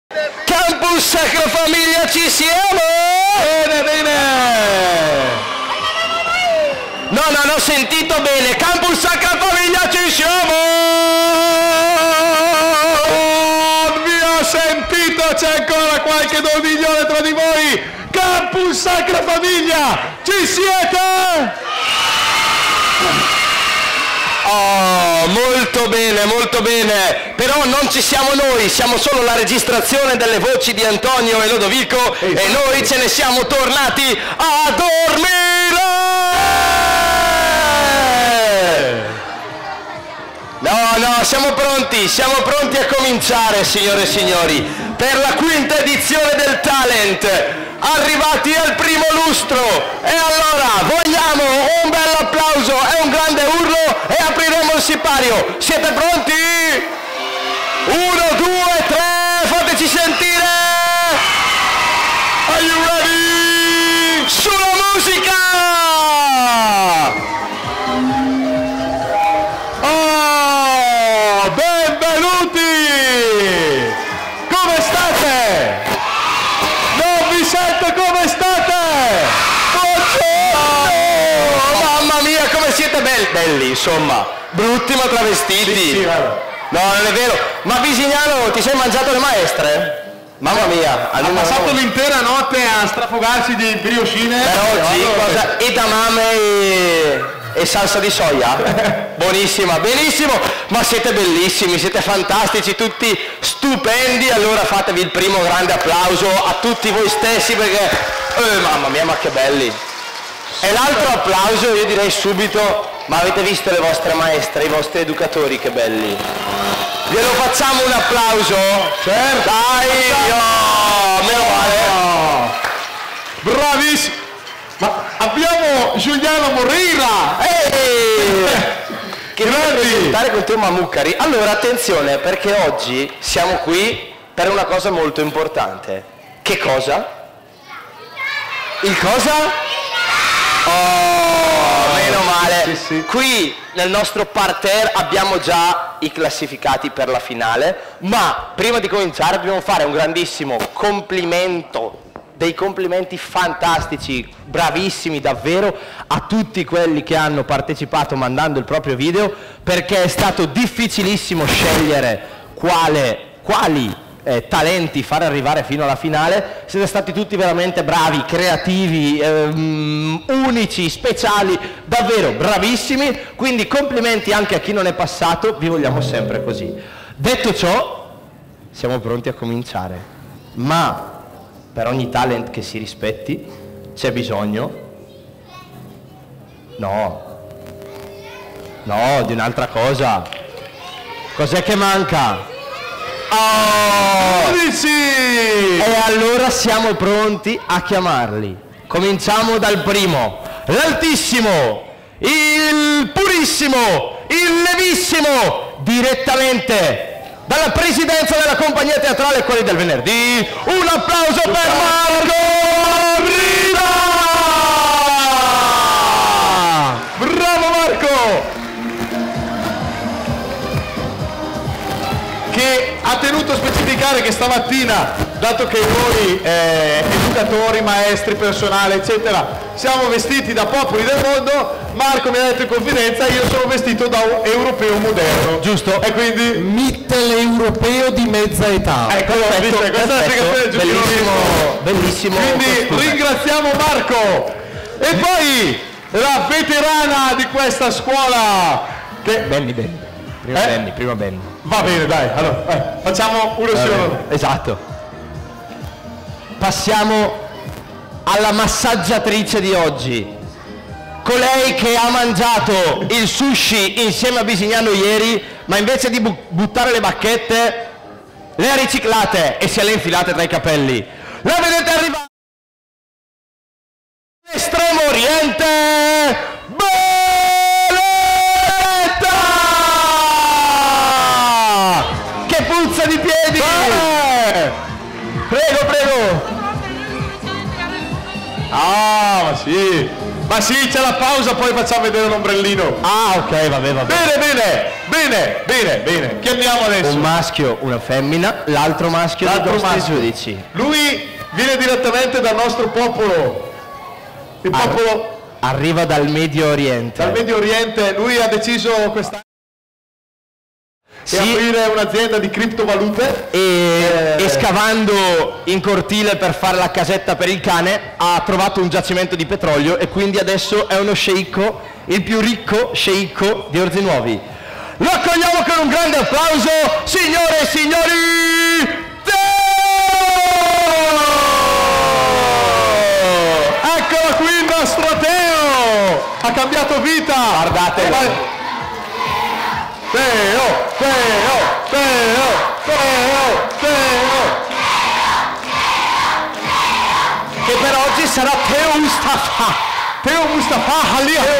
Campus Sacra Famiglia, ci siamo! Bene, bene! No, non ho sentito bene. Campus Sacra Famiglia, ci siamo! Vi ho sentito, c'è ancora qualche dormiglione tra di voi! Campus Sacra Famiglia, ci siete? Oh, molto bene, però non ci siamo noi, siamo solo la registrazione delle voci di Antonio e Lodovico e noi ce ne siamo tornati a dormire! No, siamo pronti a cominciare, signore e signori, per la quinta edizione del Talent, arrivati al primo lustro, e allora vogliamo un bel applauso e un grande urlo e apriremo il sipario. Siete pronti? 1, 2, 3, fateci sentire! Are you ready? Sulla musica! Oh, benvenuti! Come state? Non vi sento, come state? Buongiorno! Mamma mia, come siete belli, insomma, brutti ma travestiti. Sì, no, non è vero. Ma Visignano, ti sei mangiato le maestre? Mamma mia, ha passato l'intera notte a strafogarsi di brioscine. Per oggi cosa? Edamame e salsa di soia? Buonissima, benissimo, ma siete bellissimi, siete fantastici, tutti stupendi. Allora fatevi il primo grande applauso a tutti voi stessi, perché mamma mia, ma che belli. E l'altro applauso io direi subito, ma avete visto le vostre maestre, i vostri educatori, che belli? Glielo facciamo un applauso? Certo! Dai! Meno male! Bravissimo! Ma abbiamo Giuliano Moreira! Che viene a presentare con te Mamucari. Allora attenzione, perché oggi siamo qui per una cosa molto importante. Che cosa? Il cosa? Oh, meno male. Sì. Qui nel nostro parterre abbiamo già i classificati per la finale, ma prima di cominciare dobbiamo fare un grandissimo complimento, dei complimenti fantastici, bravissimi davvero, a tutti quelli che hanno partecipato mandando il proprio video, perché è stato difficilissimo scegliere quali talenti far arrivare fino alla finale. Siete stati tutti veramente bravi, creativi, unici, speciali, davvero bravissimi, quindi complimenti anche a chi non è passato, vi vogliamo sempre così. Detto ciò, siamo pronti a cominciare, ma per ogni talent che si rispetti c'è bisogno di un'altra cosa. Cos'è che manca? Oh! E allora siamo pronti a chiamarli. Cominciamo dal primo, l'altissimo, il purissimo, il levissimo, direttamente dalla presidenza della compagnia teatrale Quelli del Venerdì. Un applauso per Marco Rida! Bravo Marco! Che ha tenuto a specificare che stamattina, dato che noi educatori, maestri, personale eccetera siamo vestiti da popoli del mondo, Marco mi ha detto in confidenza: io sono vestito da un europeo moderno, giusto? E quindi mitteleuropeo di mezza età. Ecco, questa è la spiegazione bellissimo. Quindi ringraziamo Marco. E poi la veterana di questa scuola che... Benny. Prima Benny. Va bene, dai, allora facciamo uno solo. Esatto. Passiamo alla massaggiatrice di oggi, colei che ha mangiato il sushi insieme a Bisignano ieri, ma invece di buttare le bacchette le ha riciclate e se le ha infilate tra i capelli. La vedete arrivare all'estremo oriente, che puzza di piedi! Prego! Ah, ma sì! Ma sì, c'è la pausa, poi facciamo vedere l'ombrellino. Ah, ok, vabbè. Bene. Chi andiamo adesso? Un maschio, una femmina, l'altro maschio dei nostri giudici. Lui viene direttamente dal nostro popolo. Il popolo arriva dal Medio Oriente. Dal Medio Oriente, lui ha deciso quest'anno di aprire un'azienda di criptovalute e scavando in cortile per fare la casetta per il cane ha trovato un giacimento di petrolio e quindi adesso è uno sceicco, il più ricco sceicco di Orzi Nuovi. Lo accogliamo con un grande applauso, signore e signori, Teo! Eccolo qui il nostro Teo! Ha cambiato vita! Guardate! Teo! Che per oggi sarà Teo Mustafa! Teo Mustafa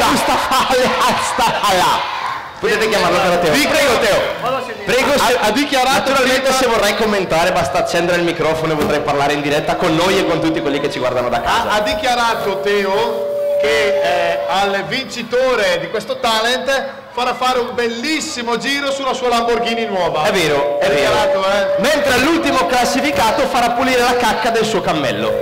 Aliasta! Potete chiamarlo però Teo. Prego Teo. Prego, ha dichiarato naturalmente se vorrei commentare basta accendere il microfono e potrei parlare in diretta con noi e con tutti quelli che ci guardano da casa. Ha dichiarato Teo che al vincitore di questo talent farà fare un bellissimo giro sulla sua Lamborghini nuova. È vero, è vero. Mentre l'ultimo classificato farà pulire la cacca del suo cammello.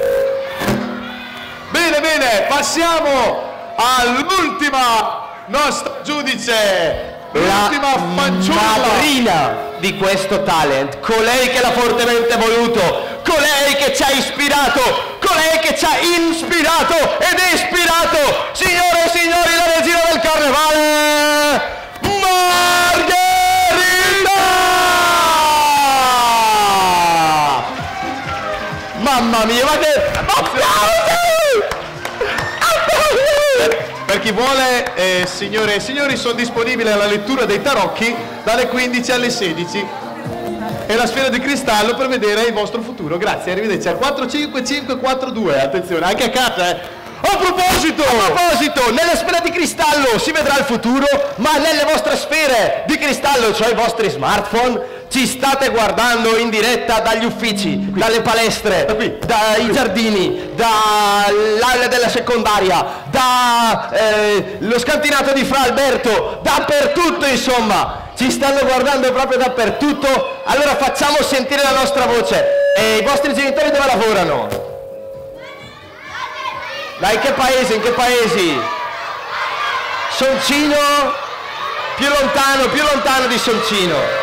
Bene, passiamo all'ultima nostra giudice, l'ultima fanciulla, madrina di questo talent, colei che l'ha fortemente voluto, colei che ci ha ispirato, colei che ci ha ispirato ed ispirato, signore e signori, la regina del carnevale, Margherita! Mamma mia, ma che... Per chi vuole, signore e signori, sono disponibili alla lettura dei tarocchi dalle 15 alle 16 e la sfera di cristallo per vedere il vostro futuro. Grazie, arrivederci al 45542, attenzione, anche a casa, A proposito, nelle sfere di cristallo si vedrà il futuro, ma nelle vostre sfere di cristallo, cioè i vostri smartphone, ci state guardando in diretta dagli uffici, dalle palestre, dai giardini, dall'aula della secondaria, dallo scantinato di Fra Alberto, dappertutto insomma, ci stanno guardando proprio dappertutto. Allora facciamo sentire la nostra voce. E i vostri genitori dove lavorano? Da in che paesi? In che paesi? Soncino? Più lontano di Soncino.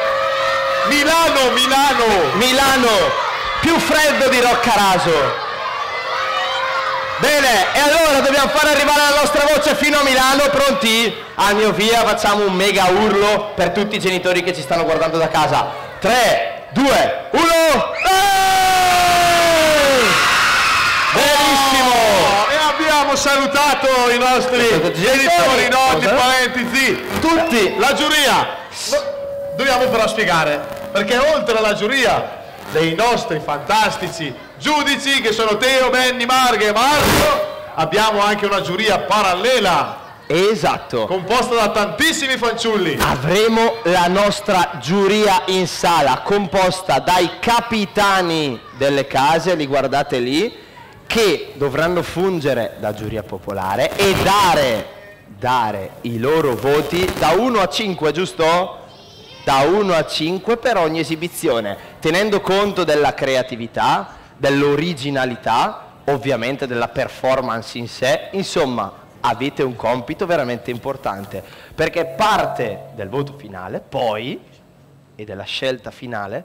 Milano, più freddo di Roccaraso. Bene, e allora dobbiamo far arrivare la nostra voce fino a Milano, pronti? Al mio via facciamo un mega urlo per tutti i genitori che ci stanno guardando da casa. 3, 2, 1, benissimo! E abbiamo salutato i nostri genitori, nonni, parenti, zii, tutti, la giuria. Dobbiamo però spiegare, perché oltre alla giuria dei nostri fantastici giudici, che sono Teo, Benny, Marghe e Marco, abbiamo anche una giuria parallela. Esatto. Composta da tantissimi fanciulli. Avremo la nostra giuria in sala, composta dai capitani delle case, li guardate lì, che dovranno fungere da giuria popolare e dare i loro voti da 1 a 5, giusto? Da 1 a 5 per ogni esibizione, tenendo conto della creatività, dell'originalità, ovviamente della performance in sé. Insomma, avete un compito veramente importante, perché parte del voto finale, poi, e della scelta finale,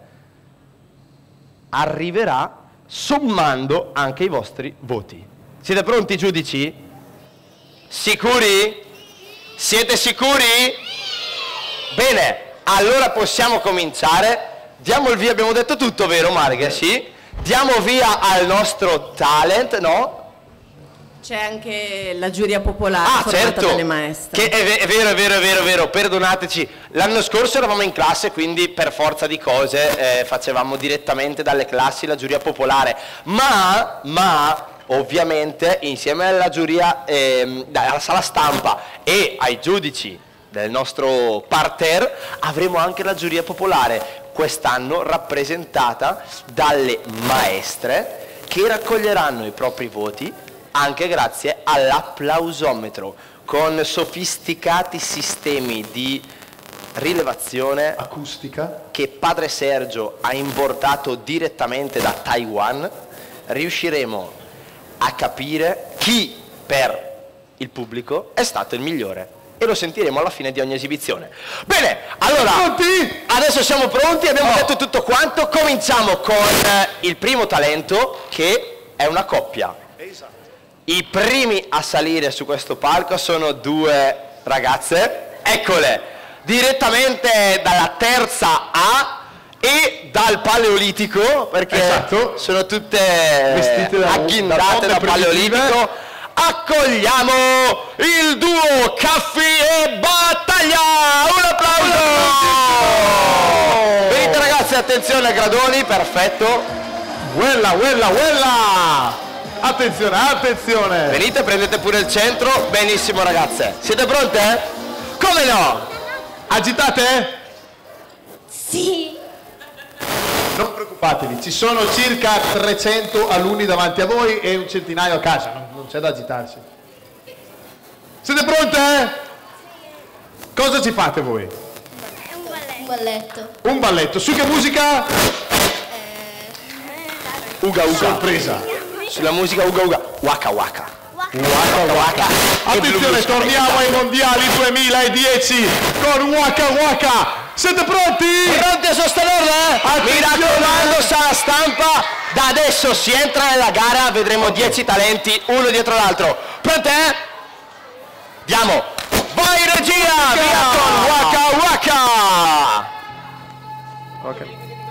arriverà sommando anche i vostri voti. Siete pronti, giudici? Sicuri? Siete sicuri? Bene. Allora possiamo cominciare, diamo il via, abbiamo detto tutto, vero Marghe? Sì? Diamo via al nostro talent, no? C'è anche la giuria popolare formata certo, dalle maestre. Che è vero, perdonateci, l'anno scorso eravamo in classe, quindi per forza di cose facevamo direttamente dalle classi la giuria popolare, ma ovviamente insieme alla giuria, alla sala stampa e ai giudici del nostro parterre avremo anche la giuria popolare, quest'anno rappresentata dalle maestre che raccoglieranno i propri voti anche grazie all'applausometro, con sofisticati sistemi di rilevazione acustica che padre Sergio ha importato direttamente da Taiwan. Riusciremo a capire chi per il pubblico è stato il migliore e lo sentiremo alla fine di ogni esibizione. Bene, allora pronti? Adesso siamo pronti, abbiamo detto tutto quanto, cominciamo con il primo talento, che è una coppia. Esatto. I primi a salire su questo palco sono due ragazze, eccole, direttamente dalla terza A e dal Paleolitico, perché esatto, sono tutte vestite agghindate da Paleolitico. Accogliamo il duo Caffi e Battaglia! Un applauso! Venite ragazzi, attenzione, gradoni, perfetto. Quella! Attenzione, attenzione! Venite, prendete pure il centro. Benissimo ragazze. Siete pronte? Come no? Agitate? Sì. Non preoccupatevi, ci sono circa 300 alunni davanti a voi e un centinaio a casa, non c'è da agitarsi. Siete pronte? Cosa ci fate voi? Un balletto. Un balletto, su che musica? Uga uga. Sorpresa. Sulla musica uga uga. Waka waka. Waka waka. Attenzione, torniamo ai mondiali 2010 con Waka Waka. Siete pronti? Pronti a sostenerle? Mi raccomando, sala stampa, da adesso si entra nella gara, vedremo 10 talenti uno dietro l'altro. Pronte? Andiamo! Vai regia! Via con Waka Waka! Ok.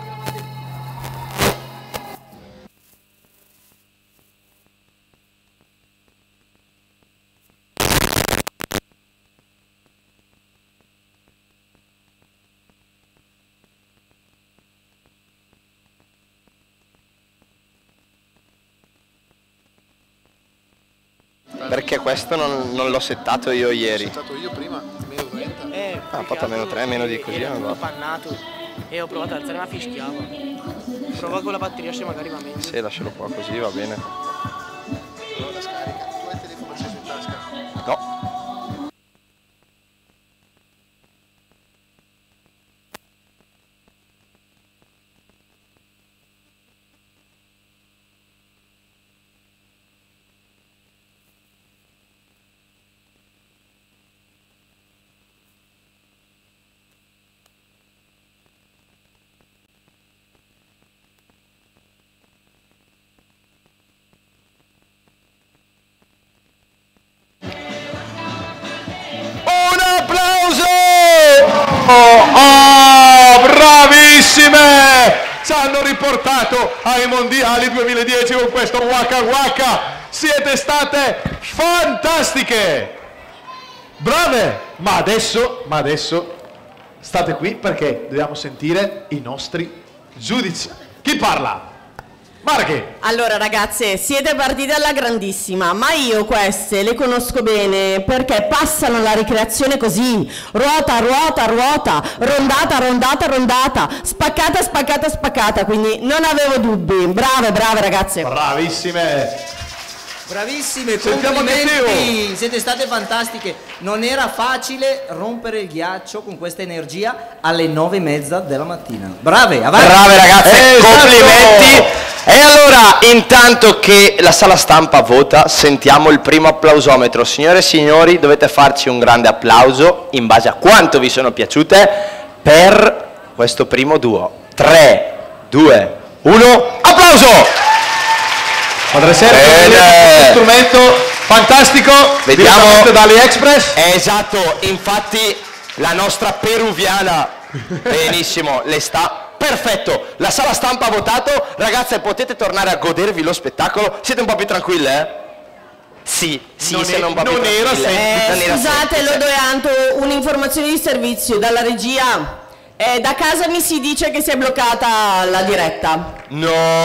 Perché questo non l'ho settato io ieri. L'ho settato io prima, meno 30. Ha fatto meno 3, meno di così. Era Non va. pannato e ho provato ad alzare ma fischiava. Prova con la batteria se magari va meglio. Sì, lascialo qua così, va bene. Però la scarica. Tu hai il telefono acceso in tasca? No. Oh, bravissime! Ci hanno riportato ai mondiali 2010 con questo Waka Waka. Siete state fantastiche! Brave! Ma adesso state qui perché dobbiamo sentire i nostri giudici. Chi parla? Marchi! Allora ragazze, siete partite alla grandissima, ma io queste le conosco bene perché passano la ricreazione così: ruota, ruota, ruota, rondata, rondata, rondata, spaccata, spaccata, spaccata, quindi non avevo dubbi. Brave, brave ragazze. Bravissime! Bravissime, Sentiamo complimenti, siete state fantastiche. Non era facile rompere il ghiaccio con questa energia alle 9:30 della mattina. Brave, avanti. Brave ragazze, Esatto. complimenti. E allora, intanto che la sala stampa vota, sentiamo il primo applausometro. Signore e signori, dovete farci un grande applauso in base a quanto vi sono piaciute per questo primo duo. 3, 2, 1, applauso! Padre Sergio, Bene. strumento fantastico, Vediamo. direttamente da AliExpress. Esatto, infatti la nostra peruviana, benissimo, le sta perfetto. La sala stampa ha votato, ragazze potete tornare a godervi lo spettacolo, siete un po' più tranquille? Sì, Non siamo un po' più non era tranquille. semplice. Non era Scusate, semplice. Lodoianto, un'informazione di servizio dalla regia. Da casa mi si dice che si è bloccata la diretta. No!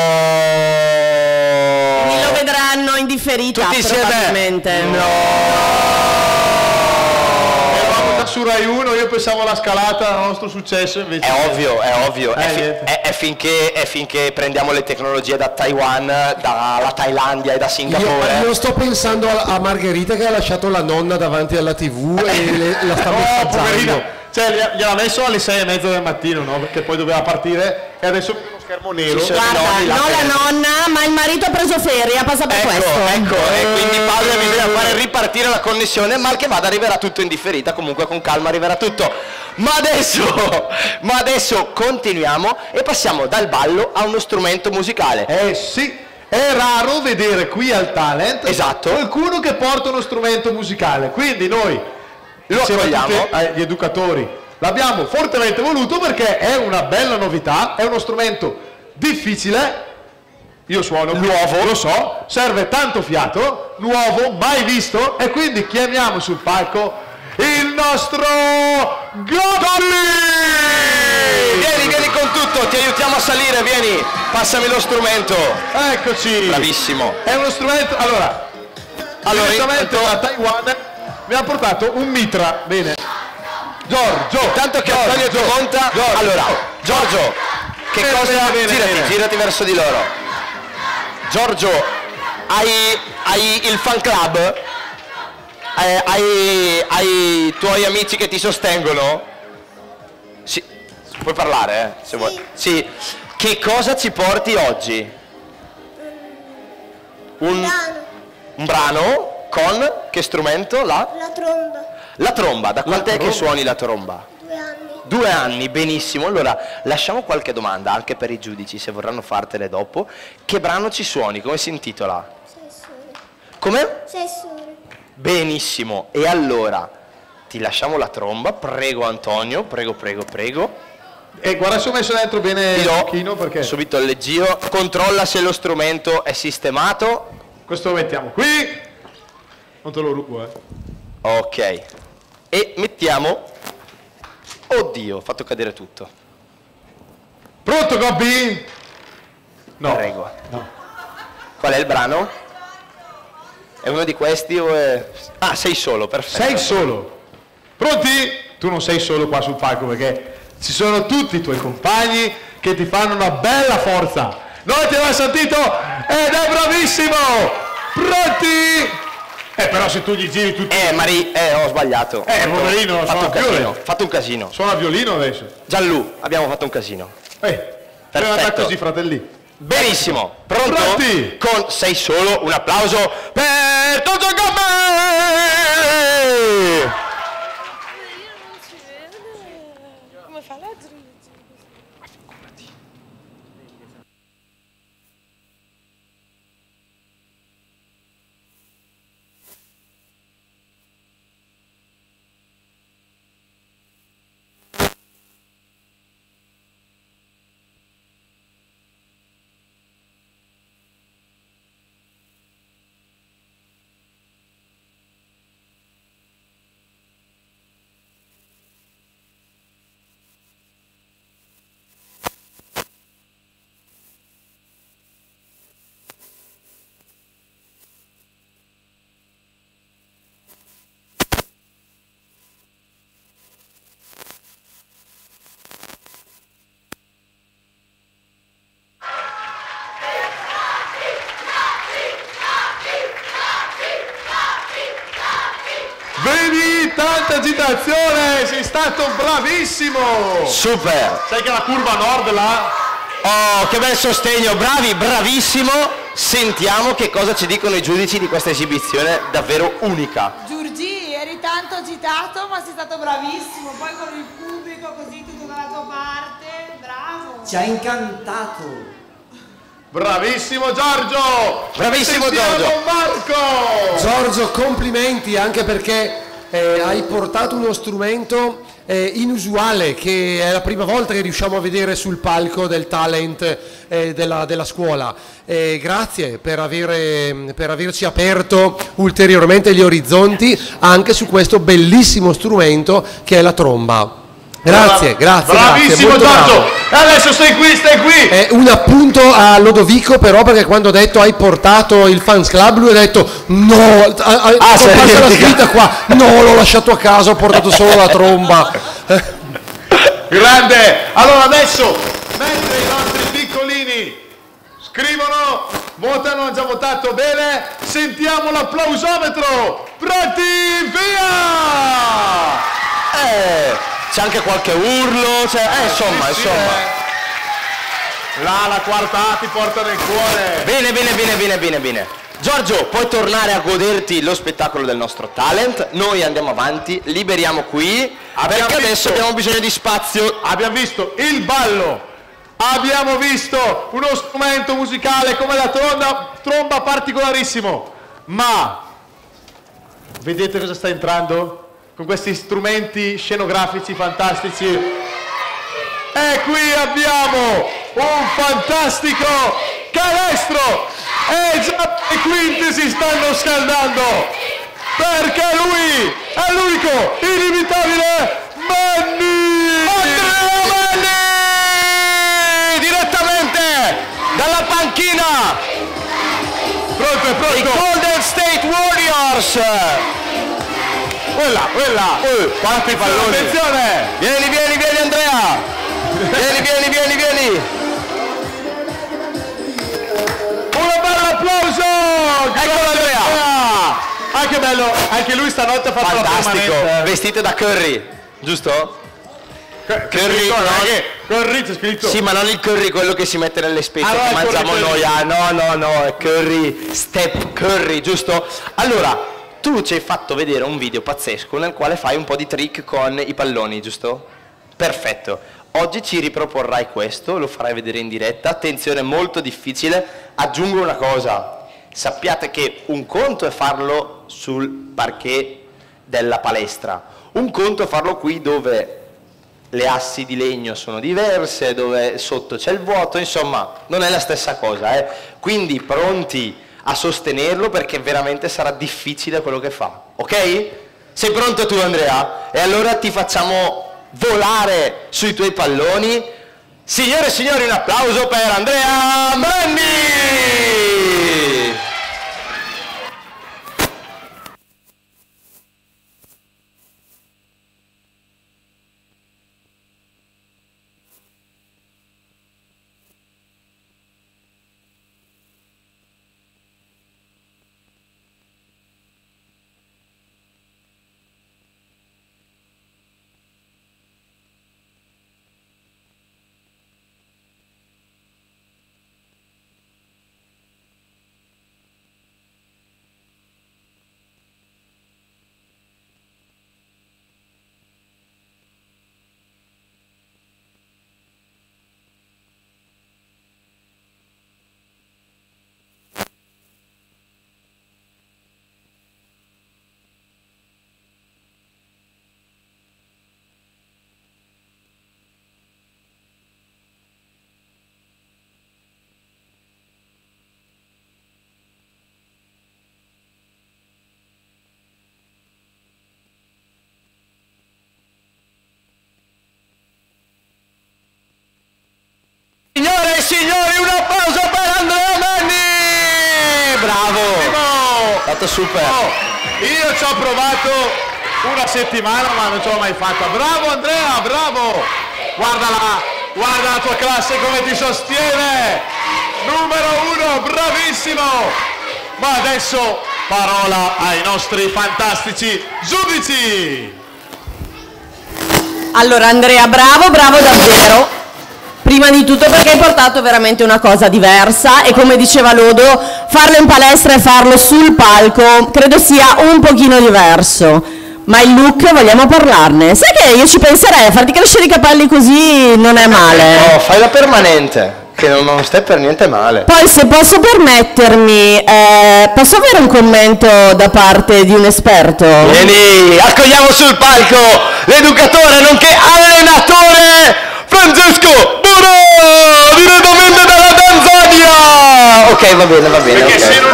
Mi lo vedranno in differita Tutti insieme. probabilmente. No! Eravamo da su Rai 1, io pensavo alla scalata, al nostro successo invece. È ovvio, è finché prendiamo le tecnologie da Taiwan, dalla Thailandia e da Singapore. Io sto pensando a Margherita che ha lasciato la nonna davanti alla TV e la sta messaggiando. Poverina. Cioè, gliel'ha messo alle 6:30 del mattino, no? Perché poi doveva partire e adesso uno schermo nero. Guarda, non la nonna, ma il marito ha preso ferie, ha passato questo. Ecco, e quindi padre bisogna fare ripartire la connessione, mal che vada arriverà tutto in differita, comunque con calma arriverà tutto. Ma adesso continuiamo e passiamo dal ballo a uno strumento musicale. Sì, è raro vedere qui al Talent qualcuno che porta uno strumento musicale, quindi noi lo accogliamo, gli educatori l'abbiamo fortemente voluto perché è una bella novità, è uno strumento difficile, io suono nuovo, lo so, serve tanto fiato, nuovo, mai visto, e quindi chiamiamo sul palco il nostro Gobbi! Vieni con tutto, ti aiutiamo a salire, vieni, passami lo strumento. Eccoci, bravissimo. È uno strumento, allora direttamente da Taiwan mi ha portato un mitra, bene. Giorgio, tanto che Antonio ti conta. Allora, Giorgio, che cosa? Girati verso di loro. Giorgio, hai il fan club? Hai i tuoi amici che ti sostengono? Sì, puoi parlare, se vuoi. Sì. Che cosa ci porti oggi? Un brano? Con che strumento? La tromba. La tromba, da quant'è che suoni la tromba? 2 anni. 2 anni, benissimo. Allora, lasciamo qualche domanda anche per i giudici, se vorranno fartele dopo. Che brano ci suoni? Come si intitola? 6 sole. Come? 6 sole. Benissimo. E allora, ti lasciamo la tromba, prego Antonio, prego. E guarda se ho messo dentro bene il pochino perché... Subito il leggio, controlla se lo strumento è sistemato. Questo lo mettiamo qui. Non te lo rubo, Ok. E mettiamo... Oddio, ho fatto cadere tutto. Pronto, Gobbi? No. Prego. No. Qual è il brano? È uno di questi o è... Ah, sei solo, perfetto. Sei solo. Pronti? Tu non sei solo qua sul palco perché ci sono tutti i tuoi compagni che ti fanno una bella forza. Noi ti abbiamo sentito ed è bravissimo! Pronti? Però se tu gli giri tutti... ho sbagliato. Poverino, ho fatto un casino. Suona violino adesso. Gianlu, abbiamo fatto un casino. Perfetto. Così, fratelli. Benissimo. Pronto? Pronti? Con Sei solo, un applauso per Toto Gobbi! Come fa la dritta? Vedi, tanta agitazione, sei stato bravissimo! Super! Sai che la curva nord là? Oh, che bel sostegno, bravissimo! Sentiamo che cosa ci dicono i giudici di questa esibizione davvero unica. Giurgi, eri tanto agitato ma sei stato bravissimo, poi con il pubblico così tutto dalla tua parte, bravo! Ci ha incantato! Bravissimo Giorgio! Bravissimo Giorgio! Marco! Giorgio, complimenti anche perché hai portato uno strumento inusuale che è la prima volta che riusciamo a vedere sul palco del talent della scuola. Grazie per averci aperto ulteriormente gli orizzonti anche su questo bellissimo strumento che è la tromba. Grazie. Bravissimo molto Giorgio. bravo. Adesso stai qui. Un appunto a Lodovico però, perché quando ho detto hai portato il fans club, lui ha detto no, ho fatto la scritta qua, no, l'ho lasciato a casa, ho portato solo la tromba. Grande. Allora adesso, mentre i nostri piccolini scrivono, votano, hanno già votato bene, sentiamo l'applausometro. Pronti, via! C'è anche qualche urlo, insomma. La quarta A ti porta nel cuore. Bene. Giorgio, puoi tornare a goderti lo spettacolo del nostro talent. Noi andiamo avanti, liberiamo qui, perché adesso abbiamo bisogno di spazio. Abbiamo visto il ballo, abbiamo visto uno strumento musicale come la tromba particolarissimo, ma vedete cosa sta entrando? Con questi strumenti scenografici fantastici. E qui abbiamo un fantastico canestro. E già i quinti si stanno scaldando, perché lui è l'unico inimitabile Manni! Andrea Manni! Direttamente dalla panchina. Pronto. I Golden State Warriors. Quella. Quanti palloni. Attenzione. Vieni Andrea. Vieni. Un bel applauso. Eccolo Andrea. Anche bello, anche lui stanotte ha fatto Fantastico. la permanente. Vestito da Curry, giusto? Curry, Curry c'è scritto. Sì, ma non il curry, quello che si mette nelle spezie Ah, no, che è mangiamo curry. noi. No, è curry, step curry, giusto? Allora, tu ci hai fatto vedere un video pazzesco nel quale fai un po' di trick con i palloni, giusto? Perfetto. Oggi ci riproporrai questo, lo farai vedere in diretta. Attenzione, molto difficile. Aggiungo una cosa. Sappiate che un conto è farlo sul parquet della palestra. Un conto è farlo qui dove le assi di legno sono diverse, dove sotto c'è il vuoto, insomma, non è la stessa cosa, Quindi pronti a sostenerlo, perché veramente sarà difficile quello che fa, ok? Sei pronto tu, Andrea? E allora ti facciamo volare sui tuoi palloni. Signore e signori, un applauso per Andrea Manni! Signore e signori, un applauso per Andrea Manni! Bravo! Fatto super! Io ci ho provato una settimana ma non ce l'ho mai fatta. Bravo Andrea, bravo! Guarda la tua classe come ti sostiene! Numero 1, bravissimo! Ma adesso parola ai nostri fantastici giudici! Allora Andrea, bravo davvero. Prima di tutto perché hai portato veramente una cosa diversa e come diceva Lodo, farlo in palestra e farlo sul palco credo sia un pochino diverso. Ma il look, vogliamo parlarne? Sai che io ci penserei, a farti crescere i capelli così non è male. No, fai la permanente, che non stai per niente male. Poi se posso permettermi, posso avere un commento da parte di un esperto? Vieni, accogliamo sul palco l'educatore nonché allenatore Francesco Buro, direttamente dalla Tanzania! Ok, va bene. Perché okay. se non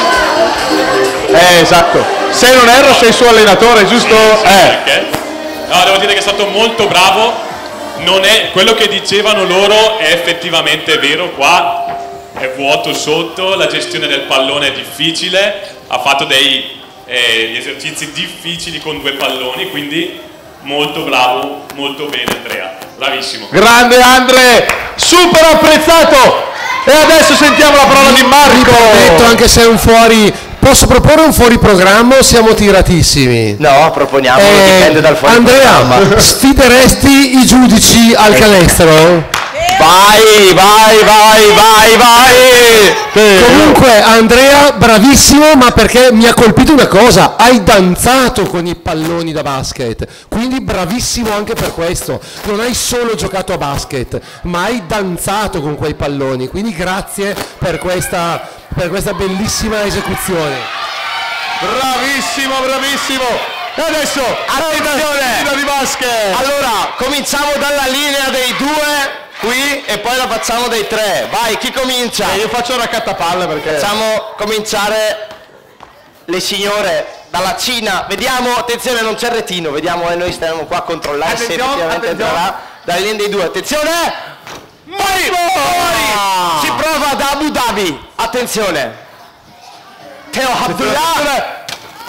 erro... esatto. Se non erro sei suo allenatore, giusto? No, devo dire che è stato molto bravo. Non è quello che dicevano loro, è effettivamente vero. Qua è vuoto sotto, la gestione del pallone è difficile. Ha fatto degli esercizi difficili con 2 palloni, quindi molto bravo, molto bene Andrea, bravissimo. Grande Andre, super apprezzato. E adesso sentiamo la parola di Marco. Detto, anche se è un fuori, posso proporre un fuori programma o siamo tiratissimi? No, proponiamo, dipende dal fuori programma. Andrea, sfideresti i giudici al canestro? Vai, vai, vai, vai, vai! Comunque Andrea, bravissimo, ma perché mi ha colpito una cosa, hai danzato con i palloni da basket, quindi bravissimo anche per questo, non hai solo giocato a basket, ma hai danzato con quei palloni, quindi grazie per questa bellissima esecuzione. Bravissimo, bravissimo. E adesso, attenzione di basket. Allora, cominciamo dalla linea dei 2. Qui e poi la facciamo dei 3. Vai, chi comincia? Io faccio una raccattapalle perché... Facciamo cominciare le signore dalla Cina. Vediamo, attenzione, non c'è il retino. Vediamo, noi stiamo qua a controllare se effettivamente entrerà dalla linea dei 2. Attenzione! Fuori! Si prova da Abu Dhabi. Attenzione. Teo Abdullah.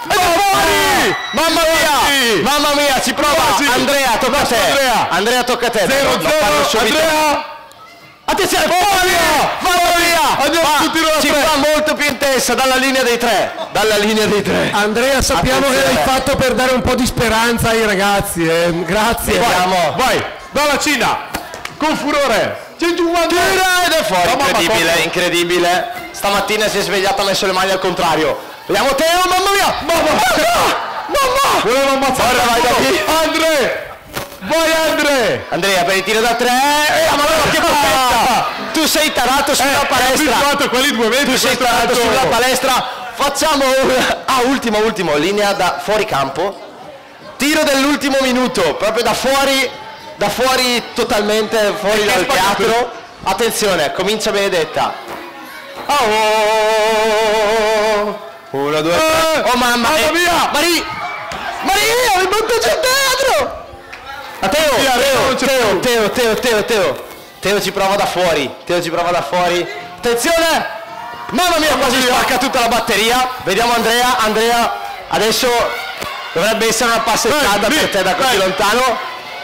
Mamma mia! Mamma mia, si prova! Andrea, tocca a te! Andrea, tocca a te! 0-0, Andrea! Attenzione, mamma mia! Si fa molto più intensa dalla linea dei 3! Dalla linea dei 3! Andrea, sappiamo che l'hai fatto per dare un po' di speranza ai ragazzi, grazie! Vai, dalla Cina! Con furore! Tira ed è fuori! Incredibile, incredibile! Stamattina si è svegliata, ha messo le mani al contrario! Vediamo Teo, mamma mia! Mamma! Volevo ammazzare, vai da qui! Vai Andrea, per il tiro da 3! Ma che perfetta! Tu sei tarato sulla palestra! Quelli 2 metri, tu sei tarato sulla palestra! Facciamo ultimo, linea da fuori campo. Tiro dell'ultimo minuto, proprio da fuori totalmente, fuori dal teatro. Attenzione, comincia Benedetta. 1, 2, 3. Oh mamma mia! Maria, mi butto giù il teatro! A Teo ci prova da fuori. Attenzione! Mamma mia, quasi spacca tutta la batteria. Vediamo Andrea, adesso dovrebbe essere una passeggiata per te da così lontano.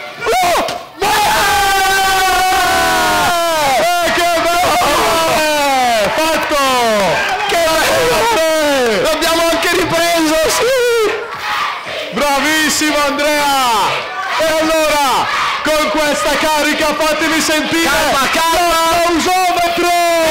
Che bello! Fatto! Che bello! L'abbiamo anche ripreso, sì! Bravissimo Andrea! E allora, con questa carica fatemi sentire l'ausometro!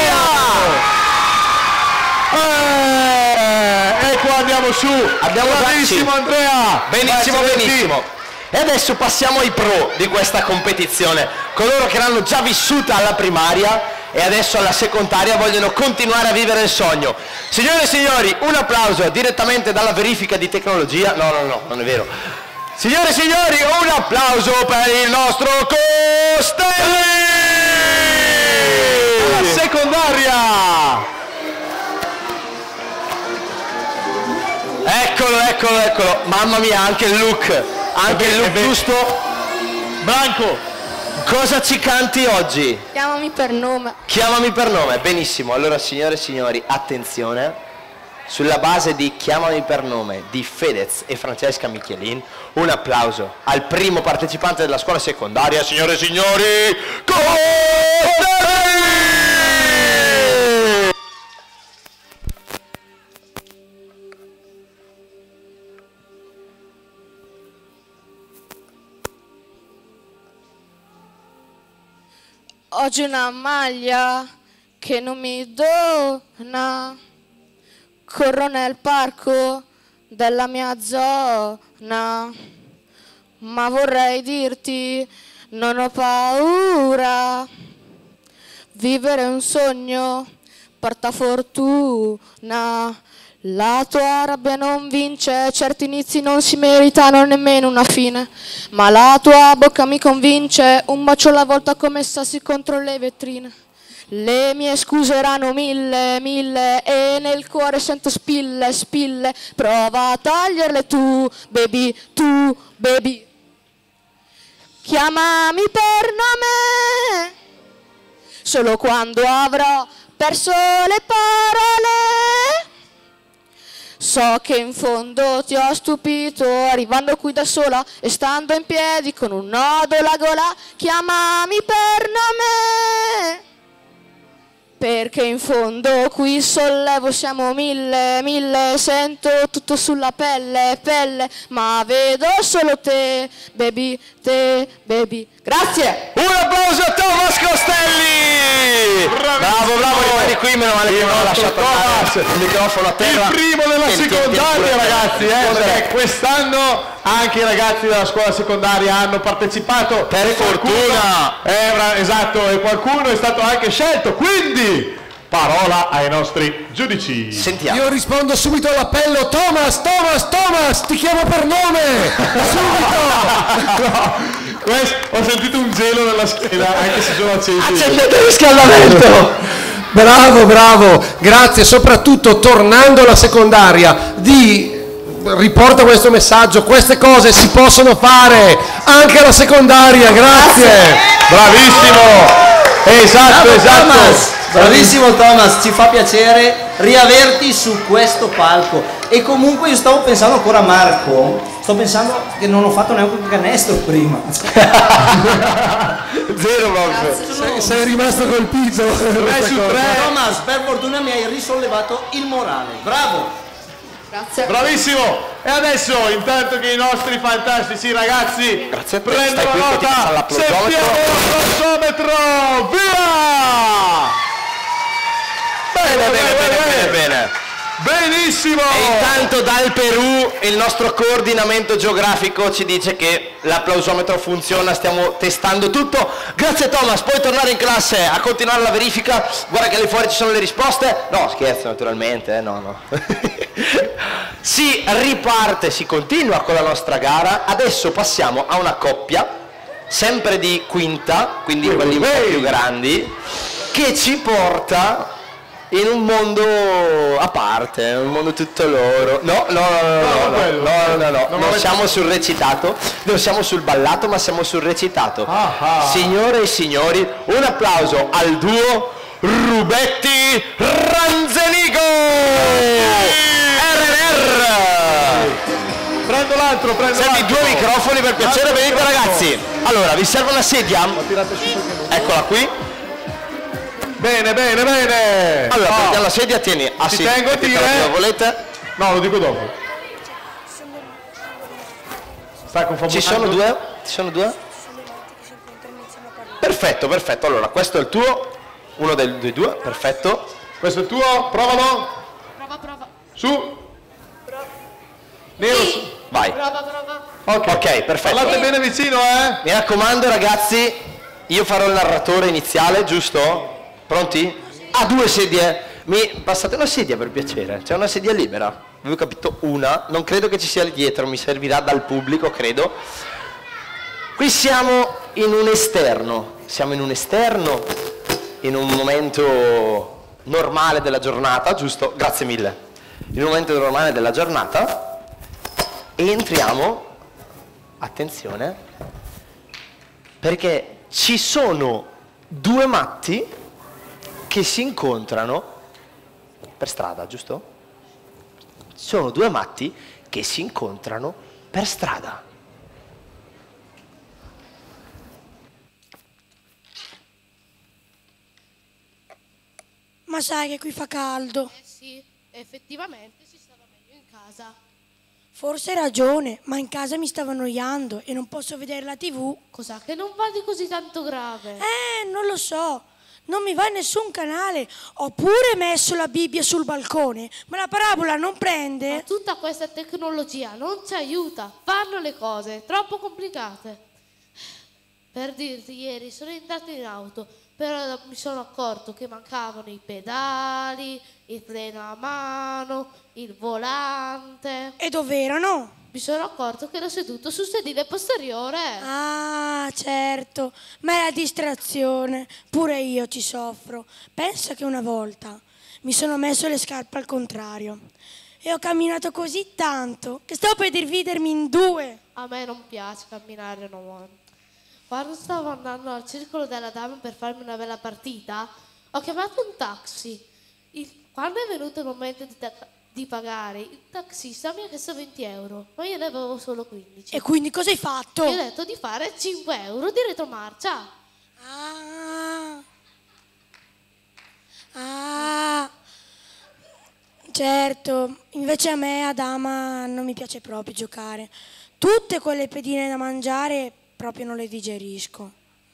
E qua andiamo su! Bravissimo Andrea! Benissimo! E adesso passiamo ai pro di questa competizione, coloro che l'hanno già vissuta alla primaria e adesso alla secondaria vogliono continuare a vivere il sogno. Signore e signori, un applauso direttamente dalla verifica di tecnologia. No, non è vero. Signore e signori, un applauso per il nostro Costelli! La secondaria! Eccolo. Mamma mia, anche il look giusto. Branco, cosa ci canti oggi? Chiamami per nome. Chiamami per nome, benissimo. Allora signore e signori, attenzione. Sulla base di Chiamami per nome di Fedez e Francesca Michelin, un applauso al primo partecipante della scuola secondaria, signore e signori, Costelli! Oggi una maglia che non mi dona. Corro nel parco della mia zona, ma vorrei dirti non ho paura. Vivere un sogno porta fortuna. La tua rabbia non vince, certi inizi non si meritano nemmeno una fine, ma la tua bocca mi convince, un bacio alla volta come stassi contro le vetrine. Le mie scuse erano mille e nel cuore sento spille, prova a taglierle tu, baby. chiamami per nome. Solo quando avrò perso le parole, so che in fondo ti ho stupito, arrivando qui da sola e stando in piedi con un nodo alla gola. Chiamami per nome, perché in fondo qui sollevo siamo mille, sento tutto sulla pelle, ma vedo solo te, baby, Grazie! Un applauso a Thomas Costelli! Bravo, rimani qui, meno male che non ho lasciato il microfono a terra. Il primo della secondaria, ragazzi, perché quest'anno anche i ragazzi della scuola secondaria hanno partecipato. Per fortuna! Esatto, e qualcuno è stato anche scelto, quindi parola ai nostri giudici. Sentiamo. Io rispondo subito all'appello. Thomas, ti chiamo per nome! Subito! Ho sentito un gelo nella schiena, anche se sono accesi. Accendete il riscaldamento! Bravo, grazie. Soprattutto, tornando alla secondaria, riporta questo messaggio: queste cose si possono fare anche alla secondaria. Grazie. Bravissimo. Esatto. Thomas. Bravissimo Thomas, ci fa piacere riaverti su questo palco. E comunque io stavo pensando ancora a Marco, sto pensando che non ho fatto neanche un canestro prima. Zero proprio. Sei rimasto colpito. 3 su 3. Thomas, per fortuna mi hai risollevato il morale. Bravo. Grazie. Bravissimo. E adesso, intanto che i nostri fantastici ragazzi prendono nota, sentiamo il plassometro. Via! Bene. Benissimo! E intanto dal Perù il nostro coordinamento geografico ci dice che l'applausometro funziona, stiamo testando tutto. Grazie Thomas, puoi tornare in classe a continuare la verifica. Guarda che lì fuori ci sono le risposte. No, scherzo naturalmente, no. Si riparte, si continua con la nostra gara. Adesso passiamo a una coppia, sempre di quinta, quindi quelli un po' più grandi, che ci porta in un mondo a parte, un mondo tutto loro. No, non siamo sul recitato, non siamo sul ballato, ma siamo sul recitato. Signore e signori, un applauso al duo Rubetti Ranzenico! RNR! Prendo l'altro. Senti, 2 microfoni per piacere, venite ragazzi. Allora, vi serve una sedia? Eccola qui. Bene. Allora, prendiamo la sedia, tieni. Ci tengo a dire. Volete? No, lo dico dopo. Sta confabulando. Ci sono due? Perfetto. Allora, questo è il tuo, uno dei due, perfetto. Questo è il tuo, provalo. Prova. Su. Nero su. Vai. Prova. Ok, perfetto. Parlate bene vicino, Mi raccomando ragazzi, io farò il narratore iniziale, giusto? Pronti? 2 sedie. Mi passate una sedia per piacere, c'è una sedia libera. Avevo capito una, non credo che ci sia lì dietro, mi servirà dal pubblico, credo. Qui siamo in un esterno, in un momento normale della giornata, giusto? Grazie mille. In un momento normale della giornata entriamo, attenzione, perché ci sono 2 matti che si incontrano per strada, giusto? Ci sono 2 matti che si incontrano per strada. Ma sai che qui fa caldo? Sì, effettivamente si stava meglio in casa. Forse hai ragione, ma in casa mi stavo annoiando e non posso vedere la TV. Cos'ha che non va di così tanto grave? Non lo so. Non mi va in nessun canale. Ho pure messo la Bibbia sul balcone, ma la parabola non prende. Ma tutta questa tecnologia non ci aiuta. Fanno le cose troppo complicate. Per dirti, ieri sono entrato in auto, però mi sono accorto che mancavano i pedali, il freno a mano, il volante. E dov'erano? Mi sono accorto che ero seduto sul sedile posteriore. Ah, certo, ma è la distrazione. Pure io ci soffro. Pensa che una volta mi sono messo le scarpe al contrario e ho camminato così tanto che stavo per dividermi in 2. A me non piace camminare, no. quando stavo andando al circolo della dama per farmi una bella partita, ho chiamato un taxi. Quando è venuto il momento di pagare, il taxista mi ha chiesto 20 euro, ma io ne avevo solo 15. E quindi cosa hai fatto? Gli ho detto di fare 5 euro di retromarcia. Certo, invece a me a dama non mi piace proprio giocare. Tutte quelle pedine da mangiare proprio non le digerisco.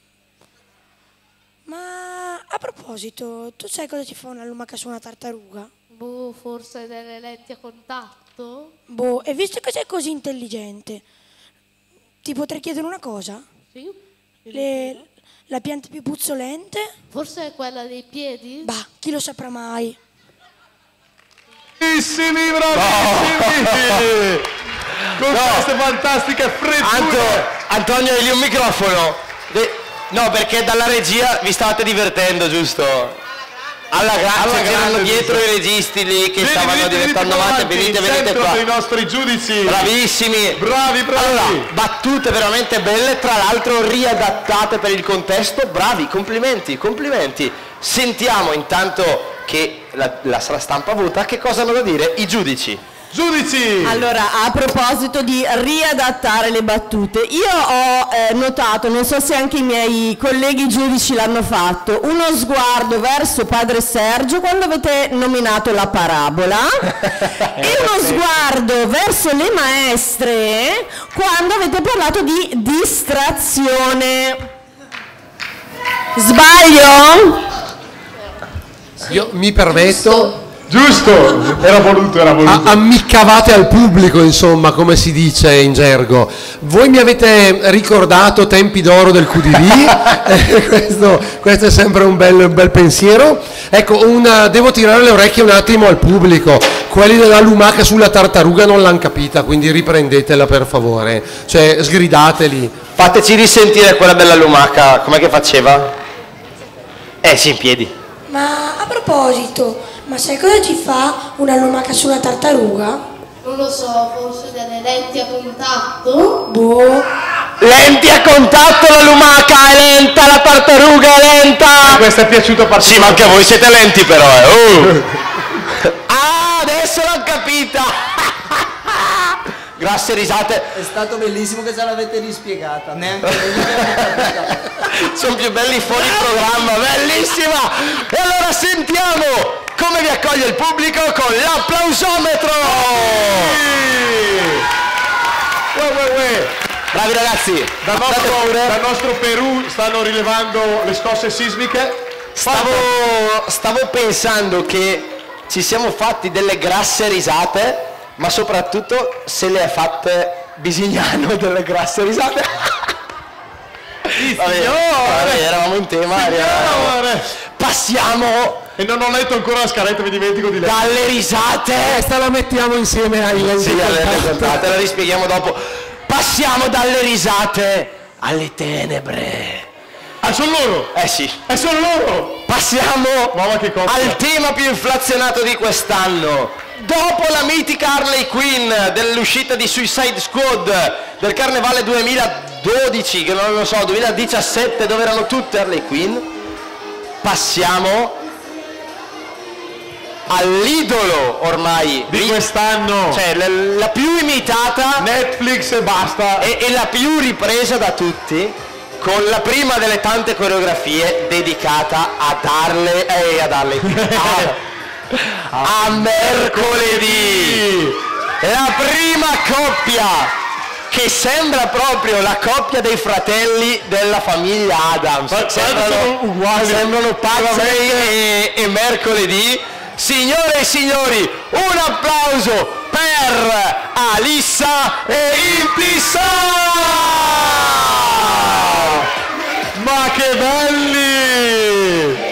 Ma a proposito, tu sai cosa ci fa una lumaca su una tartaruga? Boh, forse delle lenti a contatto? Boh, e visto che sei così intelligente, ti potrei chiedere una cosa? Sì. La pianta più puzzolente? Forse è quella dei piedi? Bah, chi lo saprà mai? Bravissimi, bravissimi! Con queste fantastiche fritture! Antonio, hai lì un microfono? No, perché dalla regia vi stavate divertendo, giusto? Alla grande, c'erano dietro i registi lì che stavano diventando matte. Venite qua. Per i nostri giudici. Bravissimi. Bravi. Allora, battute veramente belle, tra l'altro riadattate per il contesto. Bravi, complimenti. Sentiamo intanto che la sala stampa vota, che cosa hanno da dire i giudici. Allora, a proposito di riadattare le battute, io ho notato, non so se anche i miei colleghi giudici l'hanno fatto, uno sguardo verso padre Sergio quando avete nominato la parabola e uno sguardo verso le maestre quando avete parlato di distrazione. Sbaglio? Io mi permetto... Giusto, era voluto. Ammiccavate al pubblico, insomma, come si dice in gergo. Voi mi avete ricordato tempi d'oro del QDV, questo è sempre un bel pensiero. Ecco, devo tirare le orecchie un attimo al pubblico. Quelli della lumaca sulla tartaruga non l'hanno capita, quindi riprendetela per favore. Cioè, sgridateli. Fateci risentire quella bella lumaca, com'è che faceva? Sì, in piedi. Ma a proposito, ma sai cosa ci fa una lumaca su una tartaruga? Non lo so, forse delle lenti a contatto? Boh. Lenti a contatto, la lumaca è lenta, la tartaruga è lenta. Questo è piaciuto particolarmente. Sì, ma anche voi siete lenti però, adesso l'ho capita. Grasse risate. È stato bellissimo che ce l'avete rispiegata, neanche capita. Sono più belli fuori programma, bellissima! E allora sentiamo come vi accoglie il pubblico con l'applausometro! Bravi ragazzi! Dal nostro Perù stanno rilevando le scosse sismiche. Stavo pensando che ci siamo fatti delle grasse risate, ma soprattutto se le ha fatte Bisignano delle grasse risate. Vabbè, eravamo in tema. Passiamo. E non ho letto ancora la scaletta, mi dimentico di leggere. Dalle risate. Questa la mettiamo insieme ai lenti. Sì, alle contate, la rispieghiamo dopo. Passiamo dalle risate alle tenebre. Sono loro? Sì. Sono loro! Passiamo al tema più inflazionato di quest'anno. Dopo la mitica Harley Quinn dell'uscita di Suicide Squad del Carnevale 2012, che non lo so, 2017, dove erano tutte Harley Quinn, passiamo all'idolo ormai di quest'anno, cioè la più imitata, Netflix e basta, e la più ripresa da tutti, con la prima delle tante coreografie dedicata a mercoledì, la prima coppia che sembra proprio la coppia dei fratelli della famiglia Adams, sembrano Pazzi e Mercoledì. Signore e signori, un applauso per Alissa e Impissa! Ma che belli!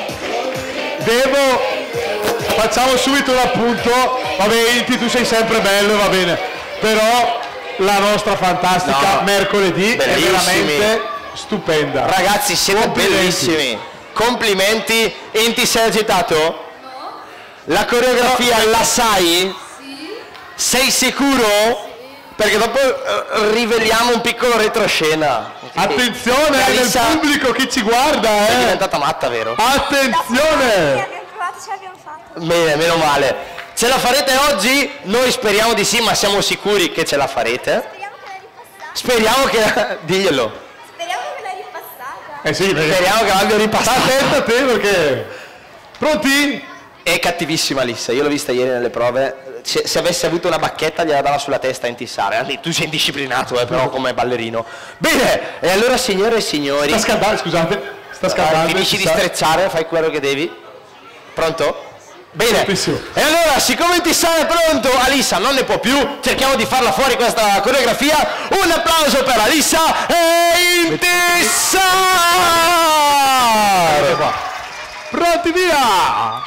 Facciamo subito un appunto. Vabbè, Inti, tu sei sempre bello, va bene, però la nostra fantastica Mercoledì è veramente stupenda. Ragazzi, siete bellissimi, complimenti. Inti, sei agitato? No. La coreografia la sai? Sì. Sei sicuro? perché dopo riveliamo un piccolo retroscena. Attenzione, è Alissa, nel pubblico chi ci guarda, è diventata matta, vero? Attenzione! Ce l'abbiamo fatta. Bene, meno male. Ce la farete oggi? Noi speriamo di sì, ma siamo sicuri che ce la farete. Speriamo che... Diglielo. Speriamo che l'hai ripassata. Sì, speriamo che l'abbia ripassata. Attenta a te perché... Pronti? È cattivissima Alissa, io l'ho vista ieri nelle prove. Se avesse avuto una bacchetta gliela dava sulla testa a intissare. Tu sei indisciplinato però come ballerino. Bene, e allora signore e signori... Sta scaldando, scusate. Sta scaldando. Finisci di strezzare, fai quello che devi. Pronto? Bene, e allora siccome Intissar è pronto, Alissa non ne può più, cerchiamo di farla fuori questa coreografia. Un applauso per Alissa e Intissar! Pronti, via!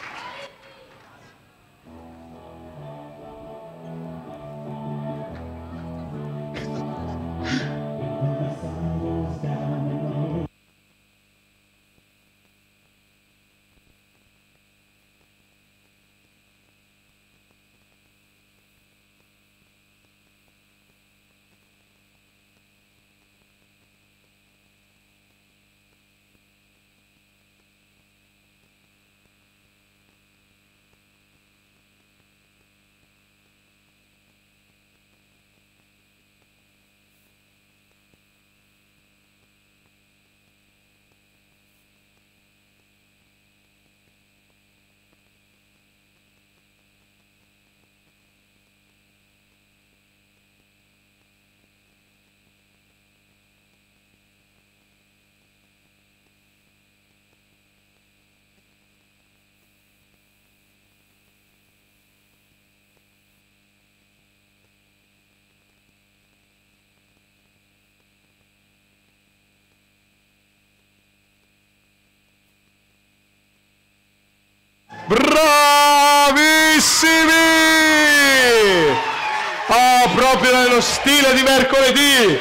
Bravissimi! Oh, proprio nello stile di mercoledì!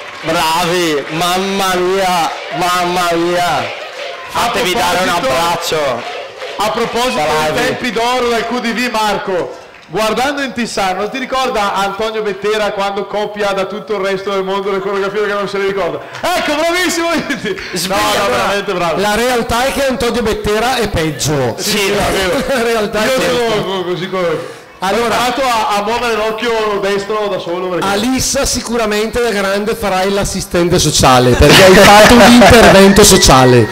Bravi, mamma mia, mamma mia! Fatevi dare un abbraccio! A proposito dei tempi d'oro del QDV, Marco, guardando Intissar, non ti ricorda Antonio Bettera quando copia da tutto il resto del mondo le coreografie che non se le ricorda? Ecco, bravissimo! No, veramente bravo. La realtà è che Antonio Bettera è peggio. Sì, la realtà io è sono così come... Allora, ho imparato a muovere l'occhio destro da solo. Perché... Alissa sicuramente da grande farai l'assistente sociale perché hai fatto un intervento sociale,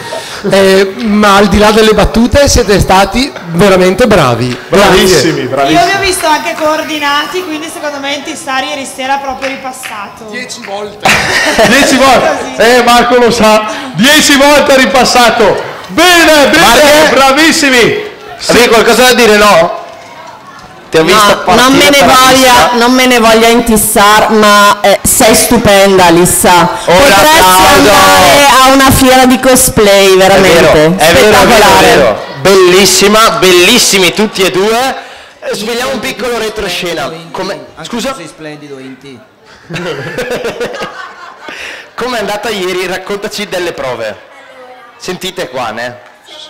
ma al di là delle battute siete stati veramente bravi. Bravissimi, bravissimi. Io vi ho visto anche coordinati, quindi secondo me Intissar ieri sera ha proprio ripassato. 10 volte. 10 volte. Marco lo sa. 10 volte ha ripassato. Bene, bene, bravissimi. Avevi qualcosa da dire, no? Ti ho visto non me ne voglia Intissar, ma sei stupenda Alissa. Potresti andare a una fiera di cosplay, veramente. È vero. Bellissima, bellissimi tutti e due. Svegliamo un piccolo retroscena. Scusa? Sei splendido, Inti. Com'è andata ieri? Raccontaci delle prove. Sentite qua, ne?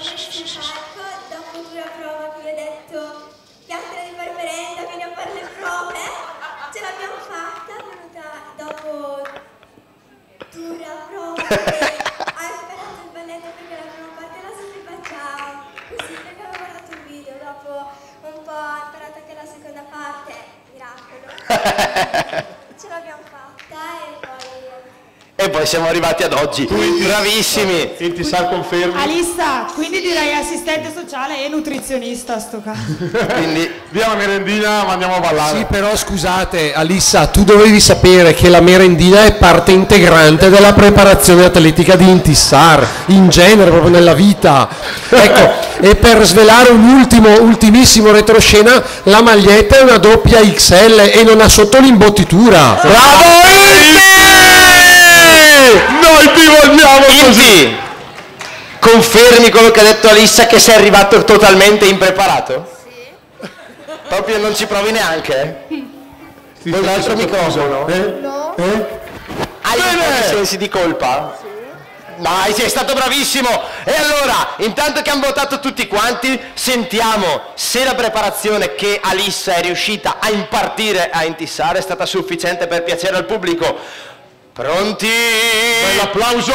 Hai sperato il balletto perché la prima parte la sapeva già, così perché avevo guardato il video, dopo un po' ha imparato anche la seconda parte, miracolo. Ce l'abbiamo fatta E poi siamo arrivati ad oggi. Bravissimi. Intissar confermi. Alissa, quindi direi assistente sociale e nutrizionista a sto caso. Quindi via la merendina, ma andiamo a ballare. Sì, però scusate, Alissa, tu dovevi sapere che la merendina è parte integrante della preparazione atletica di Intissar, in genere, proprio nella vita. Ecco, e per svelare un ultimissimo retroscena, la maglietta è una doppia XL e non ha sotto l'imbottitura. Bravo Noi ti vogliamo così. Confermi quello che ha detto Alissa, che sei arrivato totalmente impreparato? Sì. Proprio non ci provi neanche? Vuoi un altro microfono? No. Hai dei sensi di colpa? Sì. Dai, sei stato bravissimo. E allora, intanto che hanno votato tutti quanti, sentiamo se la preparazione che Alissa è riuscita a impartire, a intissare, è stata sufficiente per piacere al pubblico. Pronti? Bell'applauso!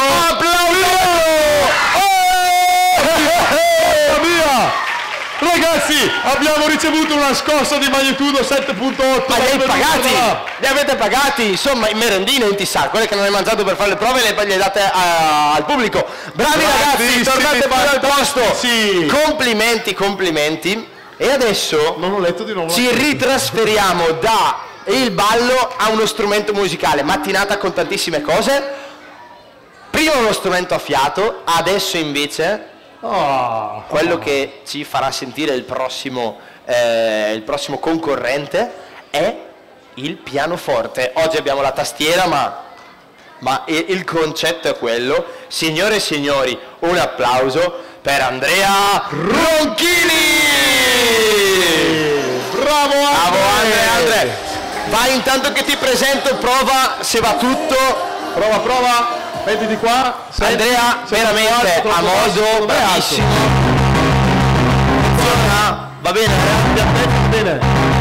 Via! Ragazzi, abbiamo ricevuto una scossa di magnitudo 7.8. Ma li hai pagati? Li avete pagati? Insomma, in merendine, in tissar, quelle che non hai mangiato per fare le prove le hai date al pubblico. Bravi ragazzi, tornate pure al posto. Sì. Complimenti. E adesso non ho letto di nuovo. Ci ritrasferiamo da il ballo a uno strumento musicale. Mattinata con tantissime cose. Prima uno strumento a fiato, adesso invece quello che ci farà sentire il prossimo concorrente è il pianoforte. Oggi abbiamo la tastiera, ma il concetto è quello. Signore e signori, un applauso per Andrea Ronchini! Bravo Andrea! Vai, intanto che ti presento, prova se va tutto. Prova. Mettiti qua. Andrea, veramente a modo, bravissimo. Funziona? Va bene? Bene.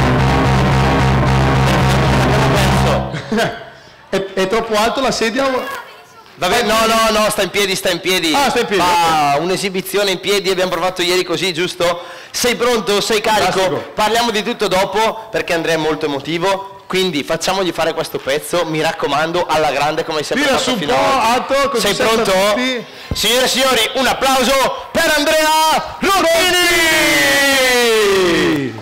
È troppo alto la sedia? Vabbè, no, sta in piedi. Sta in piedi. Un'esibizione in piedi, abbiamo provato ieri così, giusto? Sei pronto? Sei carico? Classico. Parliamo di tutto dopo, perché Andrea è molto emotivo. Quindi facciamogli fare questo pezzo, mi raccomando, alla grande come hai sempre Tira fatto su un fino po', ad oggi. Atto, così Sei sempre pronto? tutti. Signore e signori, un applauso per Andrea Ronchini!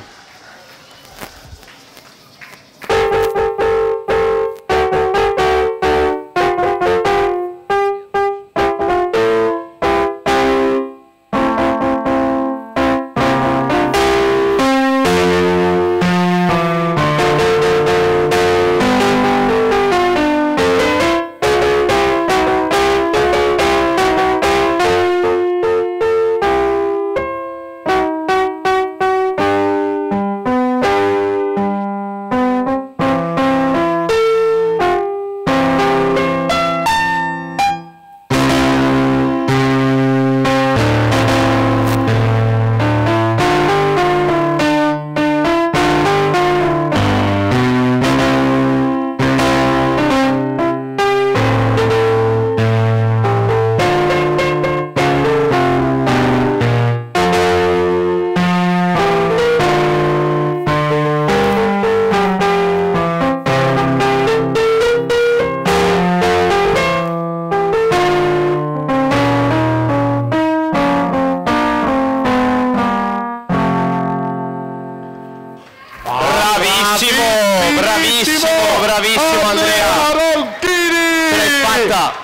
Bravissimo Andrea Ronchini! Ce l'hai fatta!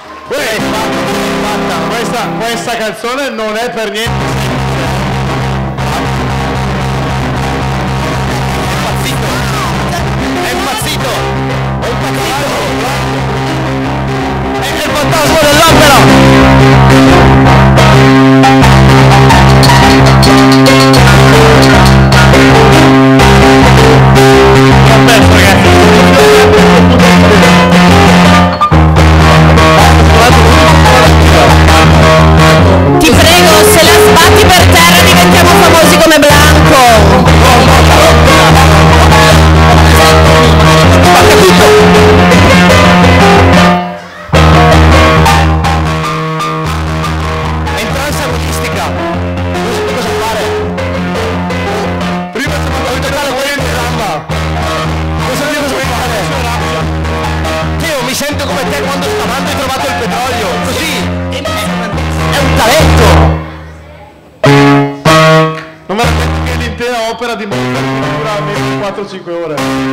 Questa canzone non è per niente È impazzito! È il fantasma dell'opera! Ti prego, se la sbatti per terra diventiamo famosi come Blanco. È in trance agonistica. Non so cosa fare. Prima ci mandavi giocare con il gamba. Cosa devo fare? Teo, mi sento come te quando stavamo hai trovato il petrolio. Così. È un talento. Non mi aspetto che l'intera opera di Mozart dura almeno 4-5 ore.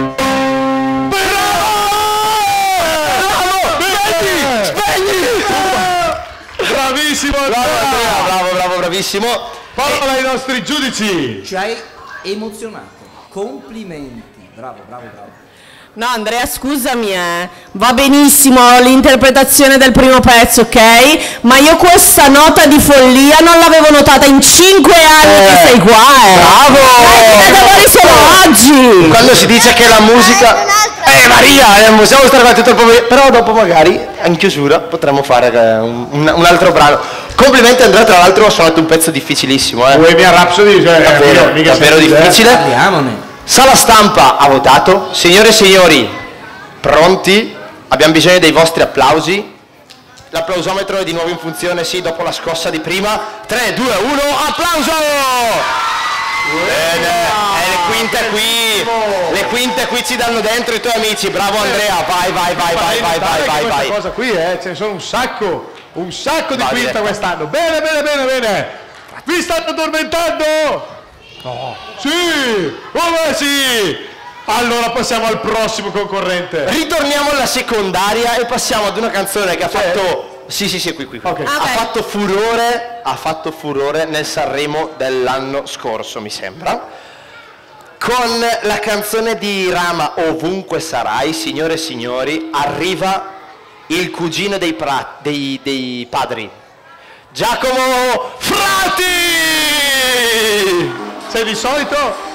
Bravissimo Bravo, bravissimo. Parola ai nostri giudici. Ci hai emozionato. Complimenti. Bravo. No Andrea, scusami, va benissimo l'interpretazione del primo pezzo, ok? Ma io questa nota di follia non l'avevo notata in 5 anni che sei qua, Bravo! I lavori sono oggi! Quando si dice che la musica... Maria, possiamo stare qua tutto il pomeriggio, però dopo magari in chiusura potremmo fare un altro brano. Complimenti Andrea, tra l'altro ho suonato un pezzo difficilissimo. Bohemian Rhapsody, cioè, davvero difficile. Parliamone. Sala stampa ha votato. Signore e signori, pronti? Abbiamo bisogno dei vostri applausi. L'applausometro è di nuovo in funzione, sì, dopo la scossa di prima. 3, 2, 1, applauso! Bene, le quinte qui ci danno dentro i tuoi amici, bravo Andrea, vai. Questa cosa qui, ce ne sono un sacco di quinta quest'anno. Bene. Vi stanno addormentando? No. Sì, sì. Allora passiamo al prossimo concorrente. Ritorniamo alla secondaria e passiamo ad una canzone che ha fatto... Sì, qui. Okay. Ha fatto furore nel Sanremo dell'anno scorso, mi sembra. Con la canzone di Rama, Ovunque Sarai, signore e signori, arriva il cugino dei padri, Giacomo Frati! Sei di solito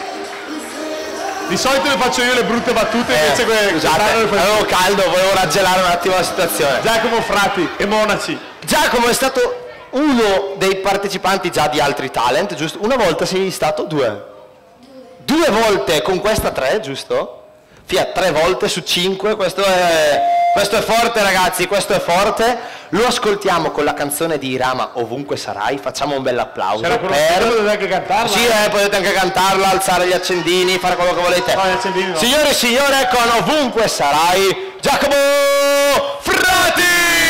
le faccio io le brutte battute, invece scusate, avevo caldo, volevo raggelare un attimo la situazione. Giacomo Frati e Monaci. Giacomo è stato uno dei partecipanti già di altri talent, giusto? Una volta sei stato? Due volte, con questa 3, giusto? Fia, 3 volte su 5, questo è forte ragazzi, questo è forte. Lo ascoltiamo con la canzone di Rama, Ovunque Sarai, facciamo un bel applauso. Potete anche cantarla? Sì, potete anche cantarla, alzare gli accendini, fare quello che volete. No, gli accendini no. Signore e signori, con Ovunque Sarai, Giacomo Frati!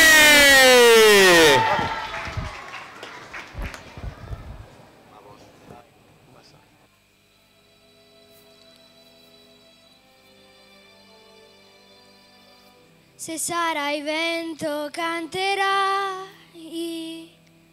Se sarai vento canterai,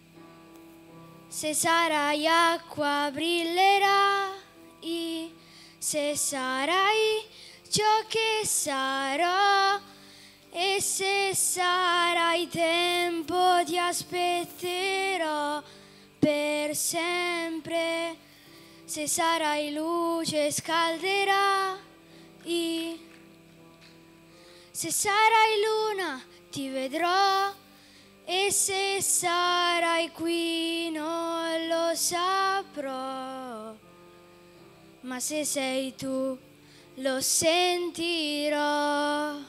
se sarai acqua brillerai, se sarai ciò che sarò e se sarai tempo ti aspetterò per sempre, se sarai luce scalderai. Se sarai luna ti vedrò e se sarai qui non lo saprò, ma se sei tu lo sentirò.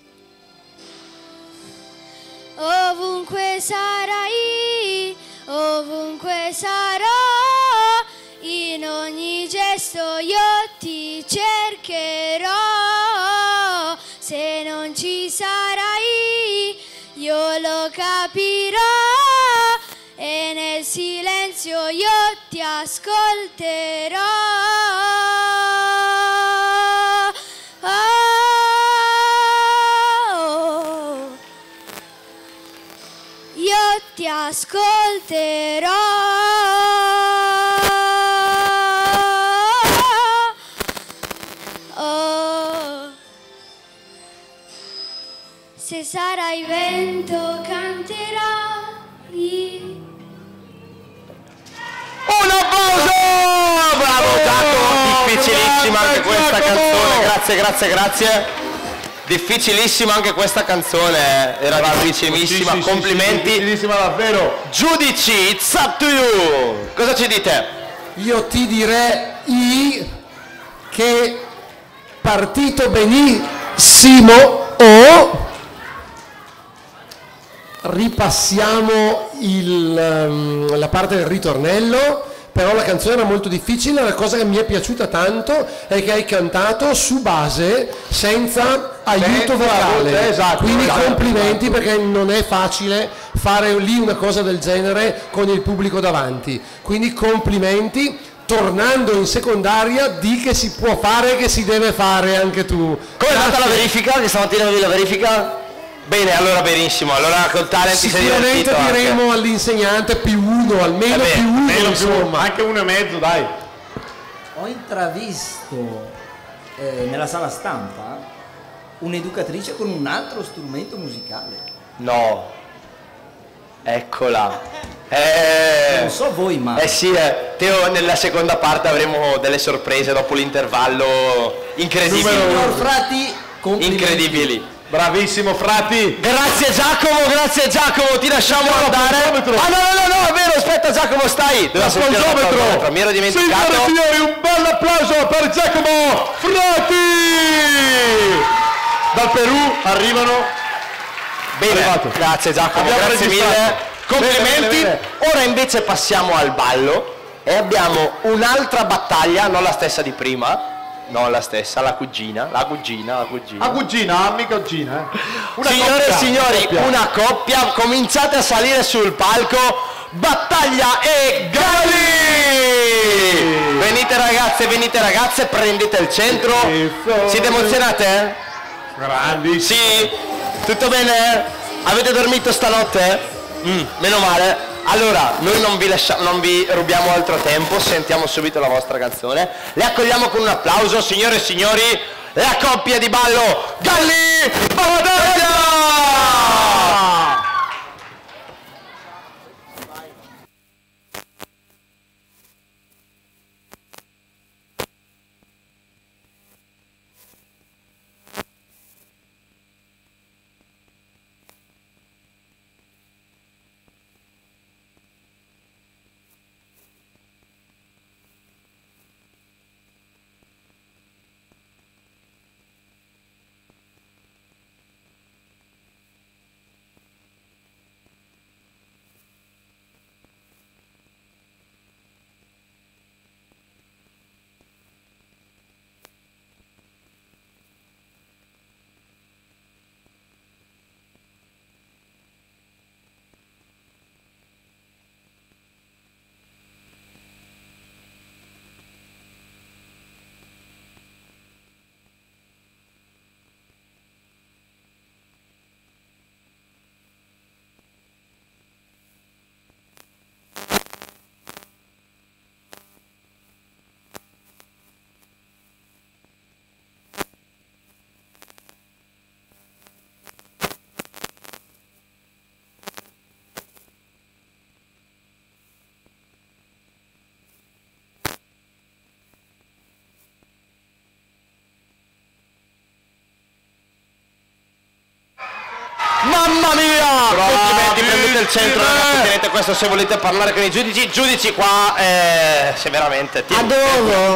Ovunque sarai, ovunque sarò, in ogni gesto io ti cercherò. Se non ci sarai, io lo capirò e nel silenzio io ti ascolterò. Io ti ascolterò. Se sarai vento canterai. Un applauso! Bravo Giacomo, difficilissima anche questa canzone, grazie. Difficilissima anche questa canzone, era difficilissima, complimenti. Difficilissima davvero. Giudici, it's up to you. Cosa ci dite? Io ti direi che partito benissimo o ripassiamo la parte del ritornello, però la canzone era molto difficile. La cosa che mi è piaciuta tanto è che hai cantato su base senza aiuto vocale, esatto, quindi complimenti, perché non è facile fare lì una cosa del genere con il pubblico davanti, quindi complimenti. Tornando in secondaria, di che si può fare, che si deve fare anche tu. Come è andata la verifica? Che stamattina avevi la verifica? Bene, allora benissimo, allora col talent ti sei divertito. Sicuramente diremo all'insegnante +1, almeno +1, insomma. Anche 1,5, dai. Ho intravisto nella sala stampa un'educatrice con un altro strumento musicale. No, eccola. Non so voi, ma... sì, Teo, nella seconda parte avremo delle sorprese dopo l'intervallo incredibili. Signor Frati incredibili. Bravissimo Frati. Grazie Giacomo, ti lasciamo andare. Ah no, è vero, aspetta Giacomo, stai. L'applausometro. Mi ero dimenticato. Signore e signori, un bel applauso per Giacomo Frati. Dal Perù arrivano. Bene, grazie Giacomo, grazie mille. Complimenti. Bene. Ora invece passiamo al ballo e abbiamo un'altra battaglia, non la stessa di prima. No, la stessa, la cugina. La cugina, mica cugina. Signore e signori, una coppia, cominciate a salire sul palco. Battaglia e Gali! Venite ragazze, prendete il centro. Siete emozionate? Grandi. Sì? Tutto bene? Avete dormito stanotte? Meno male. Allora, noi non vi rubiamo altro tempo, sentiamo subito la vostra canzone. Le accogliamo con un applauso, signore e signori, la coppia di ballo Galli Battaglia! Mamma mia! Complimenti, prendete il centro, ragazzi, tenete questo se volete parlare con i giudici. Giudici qua, se veramente... Adovo.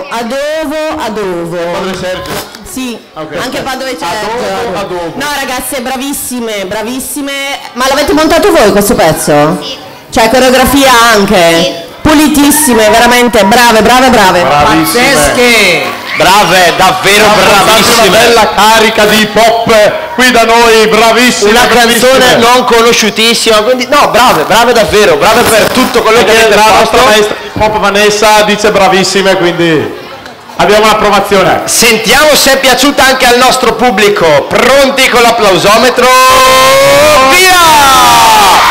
Padre Sergio. Sì, Okay. anche Padove Sergio. Adovo. No ragazze, bravissime. Ma l'avete montato voi questo pezzo? Sì. Cioè coreografia anche? Sì. Pulitissime, veramente, brave. Pazzesche. Brave, davvero bravissime. Una bella carica di hip hop qui da noi, bravissime. Una canzone non conosciutissima, quindi no, brave davvero, brave per tutto quello che avete la nostra fatto. maestra hip hop Vanessa dice bravissime, quindi abbiamo l'approvazione. Sentiamo se è piaciuta anche al nostro pubblico. Pronti con l'applausometro? Via!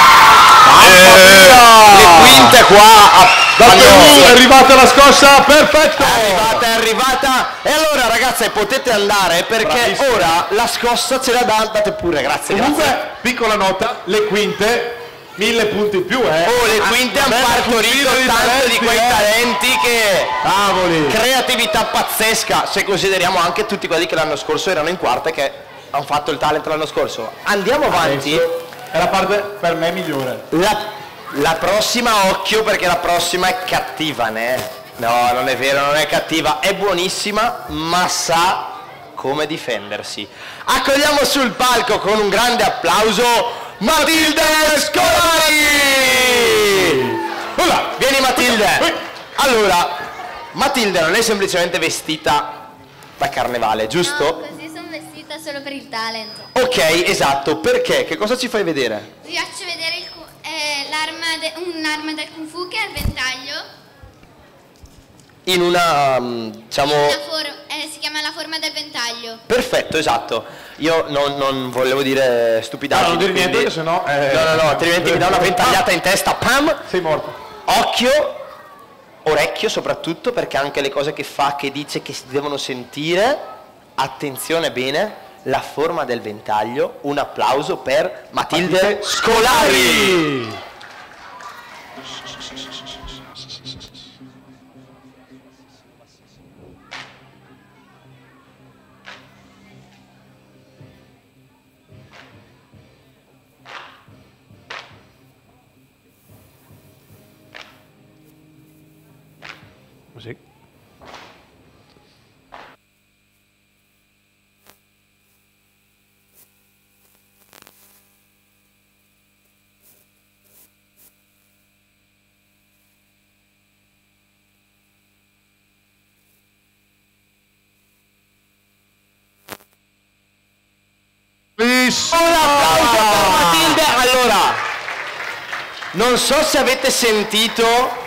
Le quinte qua è arrivata la scossa, perfetto! È arrivata. E allora ragazze potete andare perché ora la scossa ce la date pure, grazie. Comunque, piccola nota, le quinte, 1000 punti in più, Oh, le quinte hanno partorito tanto di quei talenti che... Cavoli! Creatività pazzesca, se consideriamo anche tutti quelli che l'anno scorso erano in quarta e che hanno fatto il talent l'anno scorso. Andiamo avanti. È la parte per me migliore. La prossima, occhio, perché la prossima è cattiva, né? No, non è vero, non è cattiva, è buonissima, ma sa come difendersi. Accogliamo sul palco con un grande applauso Matilde Scolari! Vieni Matilde! Allora, Matilde non è semplicemente vestita da carnevale, giusto? No, così sono vestita solo per il talent. Ok, esatto, perché? Che cosa ci fai vedere? Vi faccio vedere un'arma del Kung Fu che è il ventaglio. In una, diciamo... si chiama la forma del ventaglio. Perfetto, esatto. Io non volevo dire stupidaggini. Non dire niente, quindi... sennò... No, altrimenti mi dà una ventagliata in testa, pam! Sei morto. Occhio, orecchio soprattutto, perché anche le cose che fa, che dice, che si devono sentire. Attenzione bene, la forma del ventaglio. Un applauso per Matilde Scolari! Così. Un applauso per Matilde. Allora, non so se avete sentito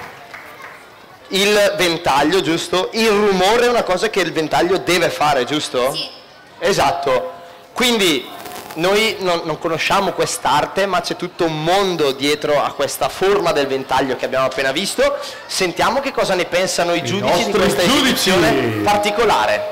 il ventaglio, giusto? Il rumore è una cosa che il ventaglio deve fare, giusto? Sì. Esatto. Quindi noi non conosciamo quest'arte, ma c'è tutto un mondo dietro a questa forma del ventaglio che abbiamo appena visto. Sentiamo che cosa ne pensano i giudici di questa esibizione particolare.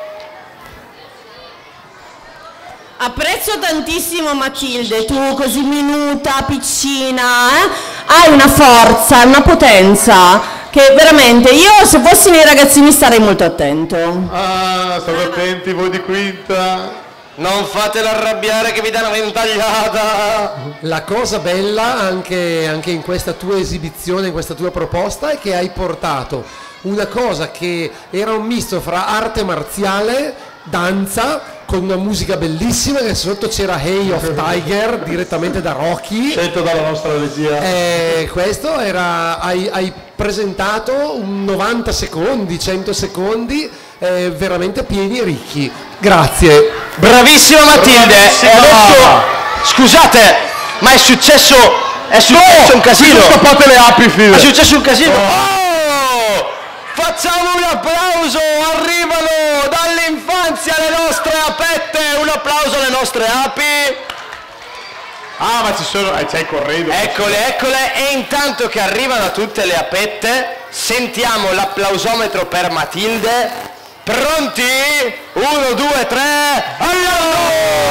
Apprezzo tantissimo Matilde, tu così minuta, piccina, hai una forza, una potenza che veramente io se fossi nei ragazzini starei molto attento. Ah, state attenti voi di quinta. Non fatelo arrabbiare che vi dà una ventagliata. La cosa bella anche in questa tua esibizione, in questa tua proposta, è che hai portato una cosa che era un misto fra arte marziale, danza, con una musica bellissima, che sotto c'era Hey of Tiger direttamente da Rocky. Scelto dalla nostra regia. Questo era, hai presentato un 90 secondi, 100 secondi veramente pieni e ricchi. Grazie. Bravissima Matilde. Bravissima. E adesso, scusate, ma è successo un casino. Sono scappate le api, figlio. È successo un casino. Oh! Facciamo un applauso, arrivano dall'infanzia le nostre apette, un applauso alle nostre api. Ah, ma ci sono, c'è il corredo. Eccole, e intanto che arrivano tutte le apette, sentiamo l'applausometro per Matilde. Pronti? 1, 2, 3, andiamo!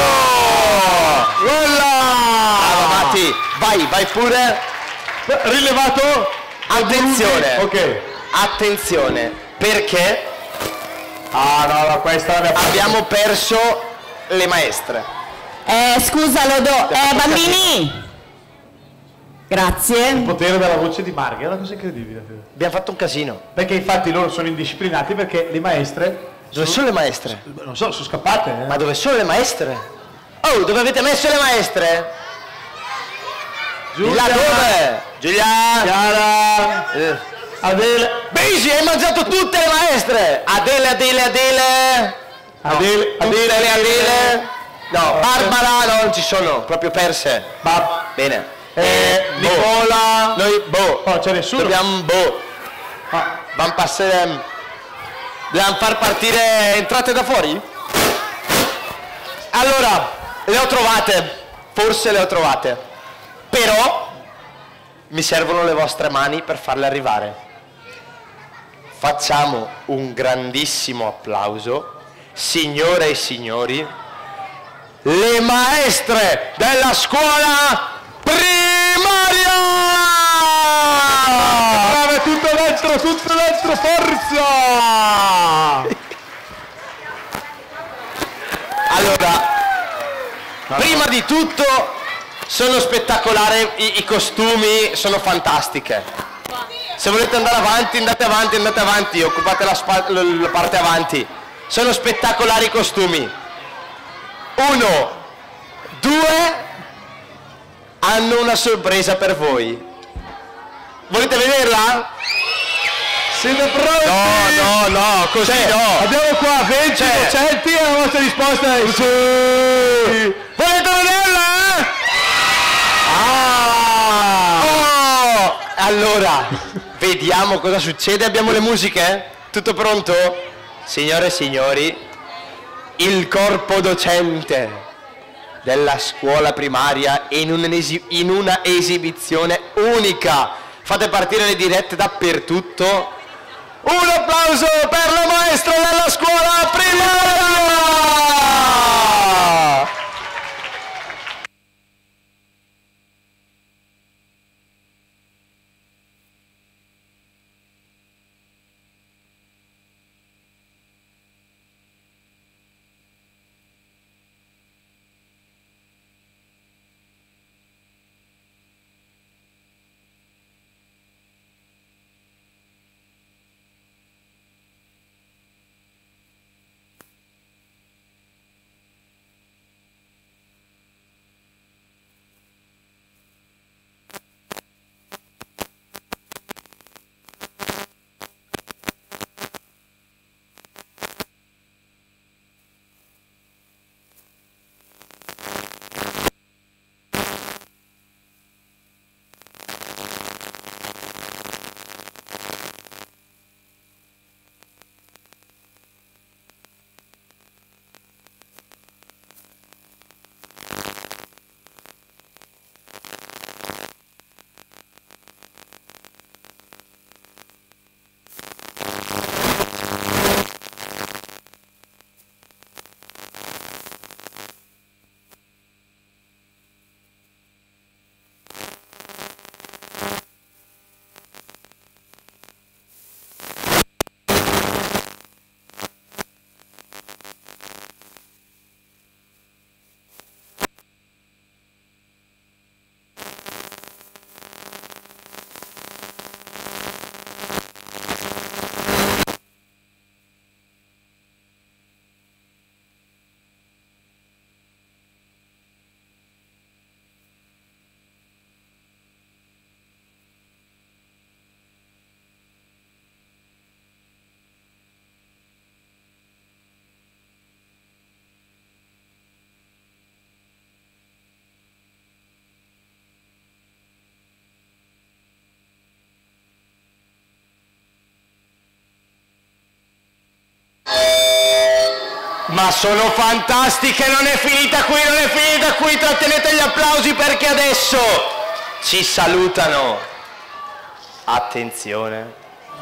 Brava Matti, vai pure. Rilevato? Attenzione. Ok. Attenzione, perché questa è abbiamo perso le maestre. Scusa, lo do. Bambini! Grazie. Il potere della voce di Marghe è una cosa incredibile. Abbiamo fatto un casino. Perché infatti loro sono indisciplinati perché le maestre... Dove sono le maestre? Non so, sono scappate. Ma dove sono le maestre? Oh, dove avete messo le maestre? Giulia. Là dove? Giulia. Chiara. Adele. Bisi, hai mangiato tutte le maestre. Adele. No, Barbara non ci sono, proprio perse. Bene. Nicola. Noi, Oh, c'è nessuno. Dobbiamo, Van passare. Dobbiamo far partire, entrate da fuori? Allora, le ho trovate. Forse le ho trovate. Però mi servono le vostre mani per farle arrivare. Facciamo un grandissimo applauso, signore e signori, le maestre della scuola primaria! Brave, tutto dentro, forza! Allora, prima di tutto sono spettacolari, i costumi sono fantastiche. Se volete andare avanti, andate avanti, occupate la parte avanti. Sono spettacolari i costumi. 1, 2, hanno una sorpresa per voi. Volete vederla? Siete pronti? No, così no. Abbiamo qua 20 docenti e la vostra risposta è sì. Volete vederla? Allora, vediamo cosa succede. Abbiamo le musiche? Tutto pronto? Signore e signori, il corpo docente della scuola primaria in una esibizione unica. Fate partire le dirette dappertutto. Un applauso per le maestre della scuola primaria! Ma sono fantastiche, non è finita qui, trattenete gli applausi perché adesso ci salutano. Attenzione.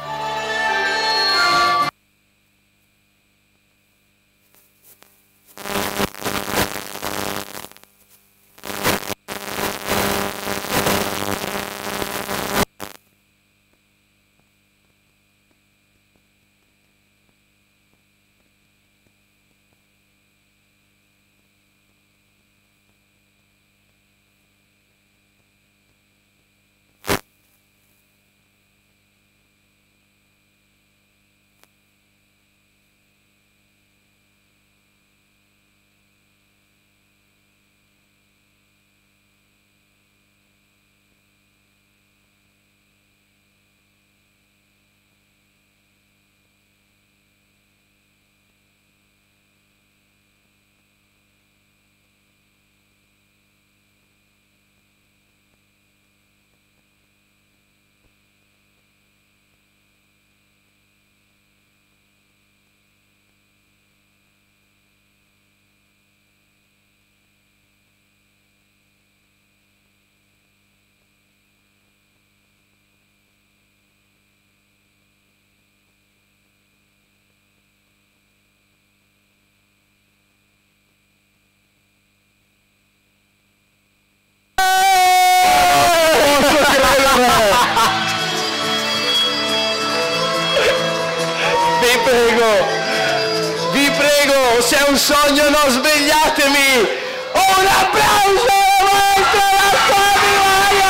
Vi prego, se è un sogno non svegliatemi! Un applauso alla maestra Lasconi Maia!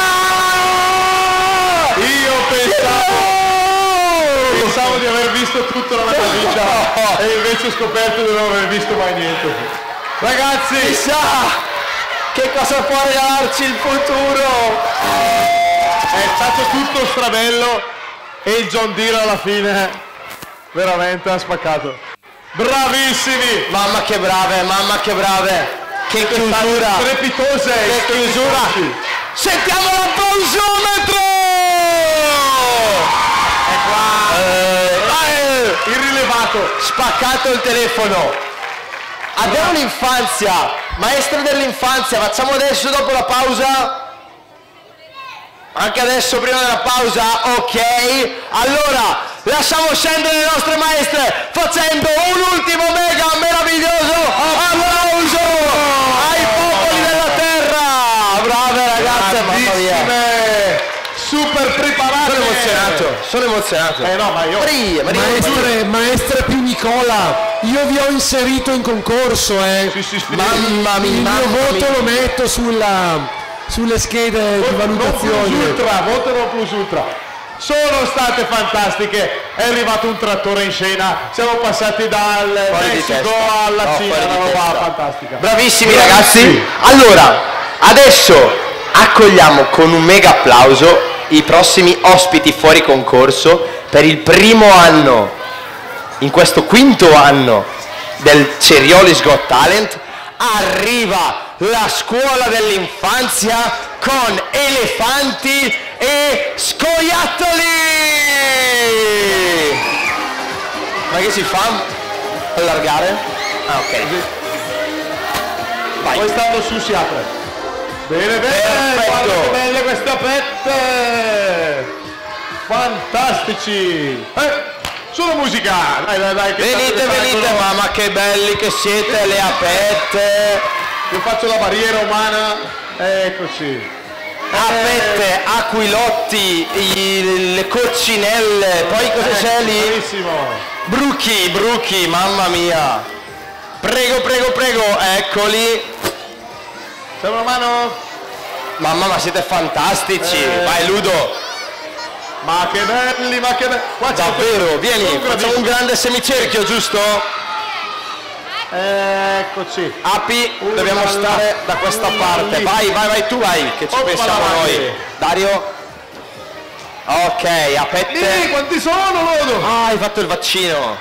Io pensavo di aver visto tutto nella mia vita e invece ho scoperto di non aver visto mai niente. Ragazzi, chissà che cosa può regalarci il futuro! È stato tutto strabello e il John Deere alla fine veramente ha spaccato. Bravissimi! Mamma che brave! Che chiusura! Strepitose! Che chiusura! Sentiamo l'applausometro! È qua! Irrilevato! Spaccato il telefono! Abbiamo l'infanzia! Maestra dell'infanzia, facciamo adesso dopo la pausa? Anche adesso prima della pausa? Ok! Allora, lasciamo scendere le nostre maestre facendo un ultimo mega meraviglioso applauso ai popoli della terra! Brave ragazze, mamma mia! Super preparate! Sono emozionato! No, ma io... Maestre più Nicola, io vi ho inserito in concorso, Mamma mia! Il mio voto lo metto sulle schede di valutazione. Votano plus ultra. Sono state fantastiche, è arrivato un trattore in scena, siamo passati dal Messico alla Cina, una roba fantastica. Bravissimi ragazzi. Allora, adesso accogliamo con un mega applauso i prossimi ospiti fuori concorso per il primo anno, in questo quinto anno del Ceriolis Got Talent. Arriva la scuola dell'infanzia con elefanti e scoiattoli! Ma che si fa? Allargare? Ah, ok. Vai. Poi stando su si apre. Bene, guarda che belle queste apette! Fantastici! Solo musica! Dai, che venite, mamma che belli che siete, le apette! Io faccio la barriera umana, eccoci. Apette, aquilotti, le coccinelle, poi cosa c'è lì? Bravissimo. Bruchi, mamma mia. Prego, eccoli. C'è una mano? Mamma, ma siete fantastici. Vai Ludo. Ma che belli, Qua davvero, vieni, facciamo un grande semicerchio, giusto? Eccoci. Api, dobbiamo stare da questa parte. Vai, tu vai, che ci pensiamo noi. Dario. Ok, apette. Quanti sono, Lodo? Ah, hai fatto il vaccino.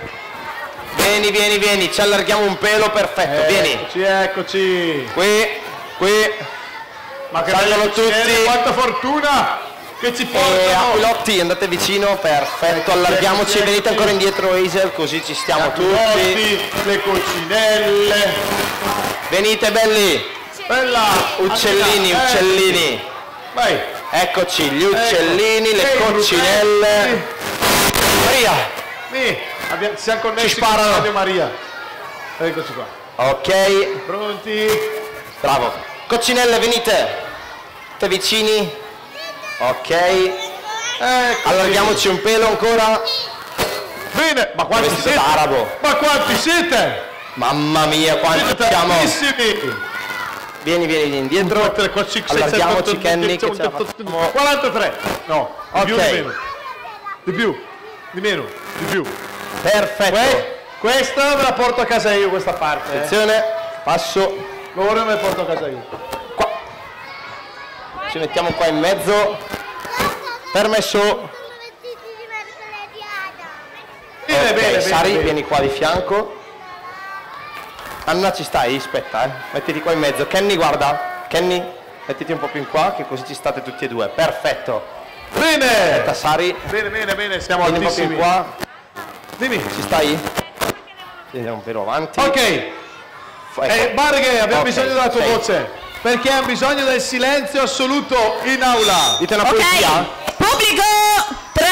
Vieni, ci allarghiamo un pelo, perfetto, vieni. Eccoci. Qui. Ma che salgono tutti. Quanta fortuna! che ci portano. Aquilotti, andate vicino, perfetto, allarghiamoci, venite ancora indietro Hazel, così ci stiamo tutti. Le coccinelle. Venite belli. Bella. Uccellini, uccellini. Vai. Eccoci, gli uccellini, le coccinelle. Maria. Ci siamo connessi. Ci sparano. Radio Maria. Eccoci qua. Ok. Pronti? Bravo. Coccinelle, venite. Te vicini. Ok. Allarghiamoci un pelo ancora. Bene, ma quanti siete? Arabo. Ma quanti siete? Mamma mia, quanti siamo. Vieni indietro. Allarghiamoci Kenny che ce la facciamo. 43. No, ok. Di meno. Perfetto. Questa me la porto a casa io, questa parte. Attenzione, passo. Ora me la porto a casa io. Qua. Ci mettiamo qua in mezzo. Permesso. Bene. Sari, vieni qua di fianco. Anna, ci stai? Aspetta, mettiti qua in mezzo. Kenny, guarda. Kenny, mettiti un po' più in qua, che così ci state tutti e due. Perfetto. Bene. Aspetta, Sari. Bene, siamo vieni altissimi. un po' più in qua. Dimmi. Ci stai? Andiamo un velo avanti. Ok. Barghe, abbiamo bisogno della tua voce. Perché abbiamo bisogno del silenzio assoluto in aula. Dite una poesia. Pubblico. 3,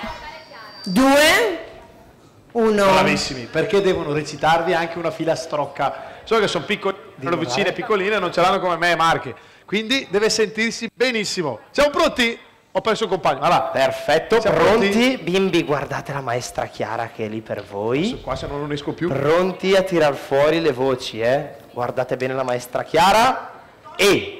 2, 1. Bravissimi, perché devono recitarvi anche una filastrocca. So che sono piccoli, sono vicine e piccoline, non ce l'hanno come me e Marche. Quindi deve sentirsi benissimo. Siamo pronti? Ho perso il compagno. Allora, perfetto, siamo pronti? Bimbi, guardate la maestra Chiara che è lì per voi. Qua se non esco più. Pronti a tirar fuori le voci, Guardate bene la maestra Chiara. E...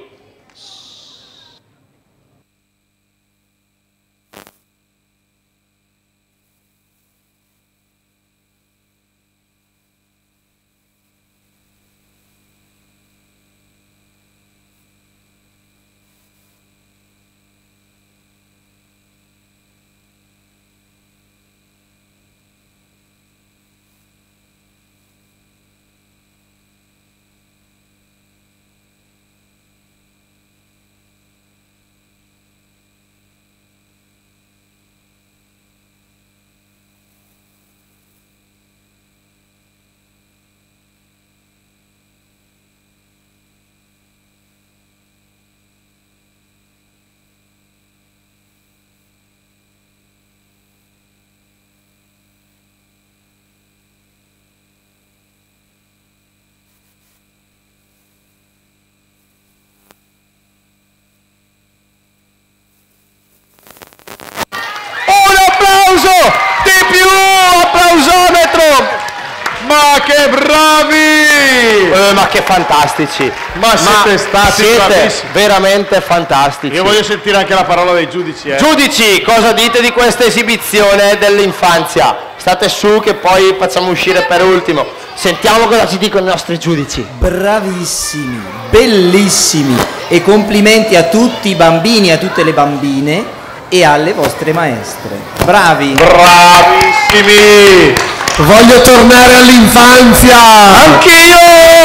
di più, applausometro, ma che bravi, ma che fantastici, ma siete stati bravissimi, veramente fantastici. Io voglio sentire anche la parola dei giudici. Giudici, cosa dite di questa esibizione dell'infanzia? State su che poi facciamo uscire per ultimo. Sentiamo cosa ci dicono i nostri giudici. Bravissimi, bellissimi, e complimenti a tutti i bambini e a tutte le bambine e alle vostre maestre. Bravi! Bravissimi! Voglio tornare all'infanzia! Anch'io!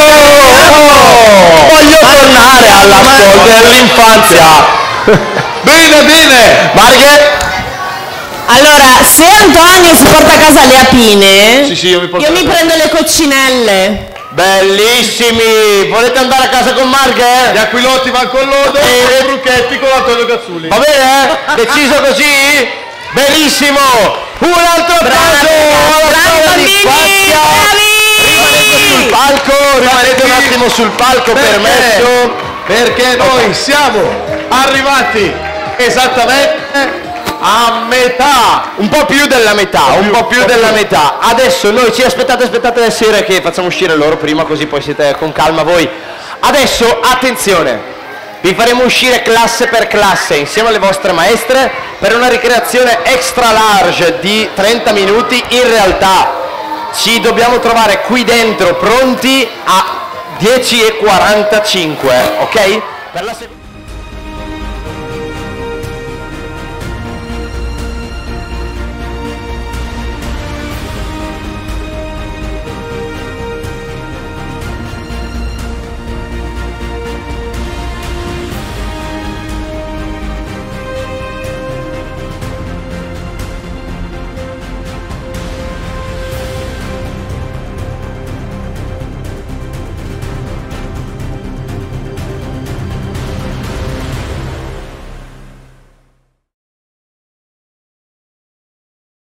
Voglio tornare alla scuola dell'infanzia! Bene, bene! Marghe? Allora, se Antonio si porta a casa le apine, sì, io mi prendo le coccinelle. Bellissimi! Volete andare a casa con Marghe? Gli Aquilotti vanno con Lodo e i Brucchetti con Antonio Cazzulli. Va bene? Deciso così? Benissimo! Un altro applauso alla dell'infanzia! Rimanete sul palco, rimanete un attimo sul palco, permesso. Perché noi siamo arrivati esattamente a metà, un po' più della metà, un po' più della metà. Adesso noi aspettate le sere che facciamo uscire loro prima, così poi siete con calma voi. Adesso attenzione, vi faremo uscire classe per classe insieme alle vostre maestre per una ricreazione extra large di 30 minuti. In realtà ci dobbiamo trovare qui dentro pronti a 10:45, ok? Per la